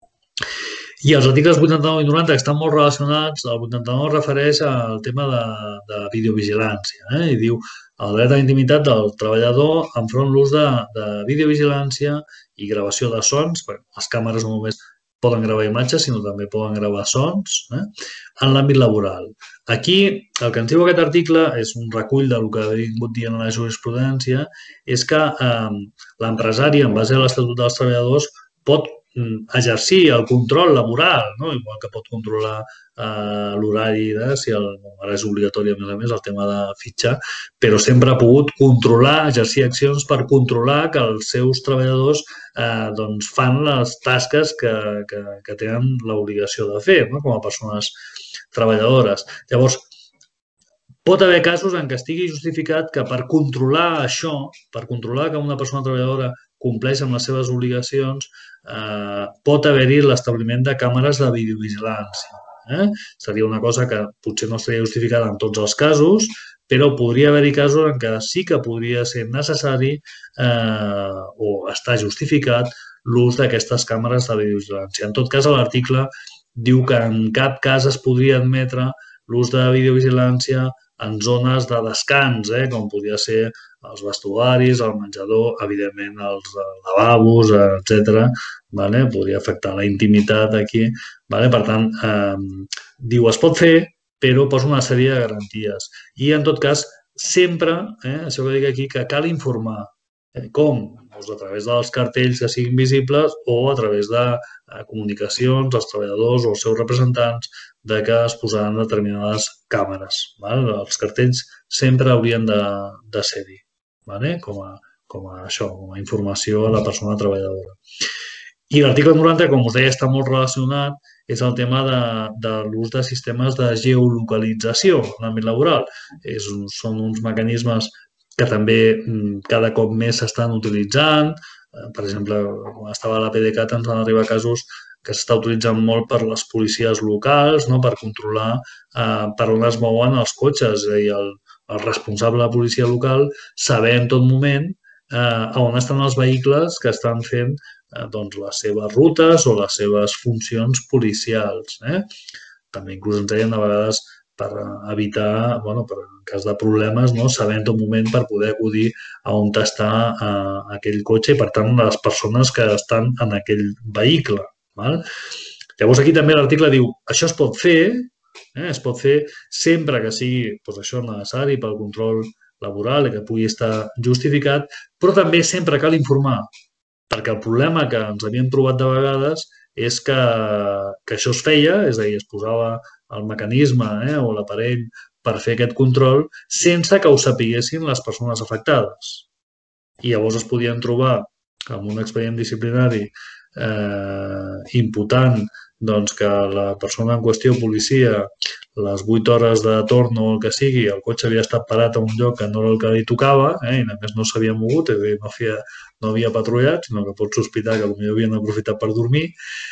I els articles vuitanta-nou i noranta, que estan molt relacionats, el vuitanta-nou es refereix al tema de, de videovigilància. Eh? I diu el dret a la intimitat del treballador enfront l'ús de, de videovigilància i gravació de sons, perquè les càmeres només poden gravar imatges, sinó també poden gravar sons, eh? En l'àmbit laboral. Aquí, el que ens diu aquest article és un recull del que ha vingut dient la jurisprudència, és que eh, l'empresari, en base a l'Estatut dels Treballadors, pot exercir el control laboral, no? Igual que pot controlar eh, l'horari, de, si el, ara és obligatori a més a més el tema de fitxar, però sempre ha pogut controlar, exercir accions per controlar que els seus treballadors eh, doncs fan les tasques que, que, que tenen l'obligació de fer, no? Com a persones treballadores. Llavors, pot haver casos en què estigui justificat que per controlar això, per controlar que una persona treballadora compleix amb les seves obligacions, eh, pot haver-hi l'establiment de càmeres de videovigilància. Eh? Seria una cosa que potser no estaria justificada en tots els casos, però podria haver-hi casos en què sí que podria ser necessari eh, o està justificat l'ús d'aquestes càmeres de videovigilància. En tot cas, l'article diu que en cap cas es podria admetre l'ús de videovigilància en zones de descans, eh, com podria ser els vestuaris, el menjador, evidentment els lavabos, etcètera. Vale? Podria afectar la intimitat aquí. Vale? Per tant, eh, diu es pot fer, però posa una sèrie de garanties. I, en tot cas, sempre, eh, això que dic aquí, que cal informar. Eh, com? Doncs a través dels cartells que siguin visibles o a través de eh, comunicacions als treballadors o als seus representants de que es posaran determinades càmeres. Val? Els cartells sempre haurien de, de ser-hi, vale? com, a, com a això, com a informació a la persona treballadora. I l'article noranta, com us deia, està molt relacionat, és el tema de, de l'ús de sistemes de geolocalització en l'àmbit laboral. És, són uns mecanismes que també cada cop més s'estan utilitzant. Per exemple, quan estava a la P D C A T ens van arribar casos que s'està utilitzant molt per les policies locals, no? Per controlar eh, per on es mouen els cotxes. És a dir, el, el responsable de la policia local saber en tot moment eh, on estan els vehicles que estan fent eh, doncs, les seves rutes o les seves funcions policials. Eh? També inclús ens deien de vegades per evitar, bueno, per en cas de problemes, no? Saber en tot moment per poder acudir a on està eh, aquell cotxe i, per tant, les persones que estan en aquell vehicle. Val? Llavors, aquí també l'article diu això es pot fer, eh? Es pot fer sempre que sigui doncs, això necessari pel control laboral i que pugui estar justificat, però també sempre cal informar, perquè el problema que ens havíem trobat de vegades és que, que això es feia, és a dir, es posava el mecanisme eh, o l'aparell per fer aquest control sense que ho sapiguessin les persones afectades. I llavors es podien trobar amb un expedient disciplinari eh, imputant doncs, que la persona en qüestió, policia, les vuit hores de torn o el que sigui, el cotxe havia estat parat a un lloc que no era el que li tocava eh, i a més no s'havia mogut, és a dir, no havia, no havia patrullat, sinó que pots sospitar que potser havien aprofitat per dormir.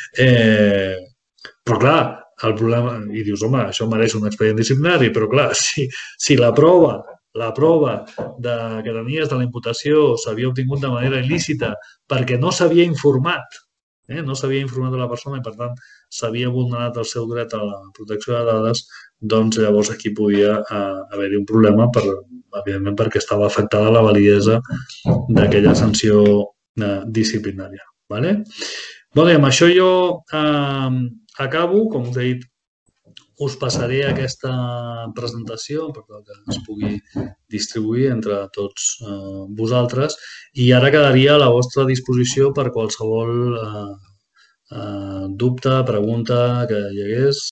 Eh, però clar, el problema, i dius, home, això mereix un expedient disciplinari, però clar, si, si la prova, la prova de, que tenies de la imputació s'havia obtingut de manera il·lícita perquè no s'havia informat, eh, no s'havia informat de la persona i per tant s'havia vulnerat el seu dret a la protecció de dades, doncs llavors aquí podia eh, haver-hi un problema, per, evidentment perquè estava afectada la validesa d'aquella sanció eh, disciplinària. Vale? Bé, amb això jo eh, acabo, com us he dit, us passaré aquesta presentació perquè es pugui distribuir entre tots eh, vosaltres i ara quedaria a la vostra disposició per qualsevol eh, eh, dubte, pregunta que hi hagués.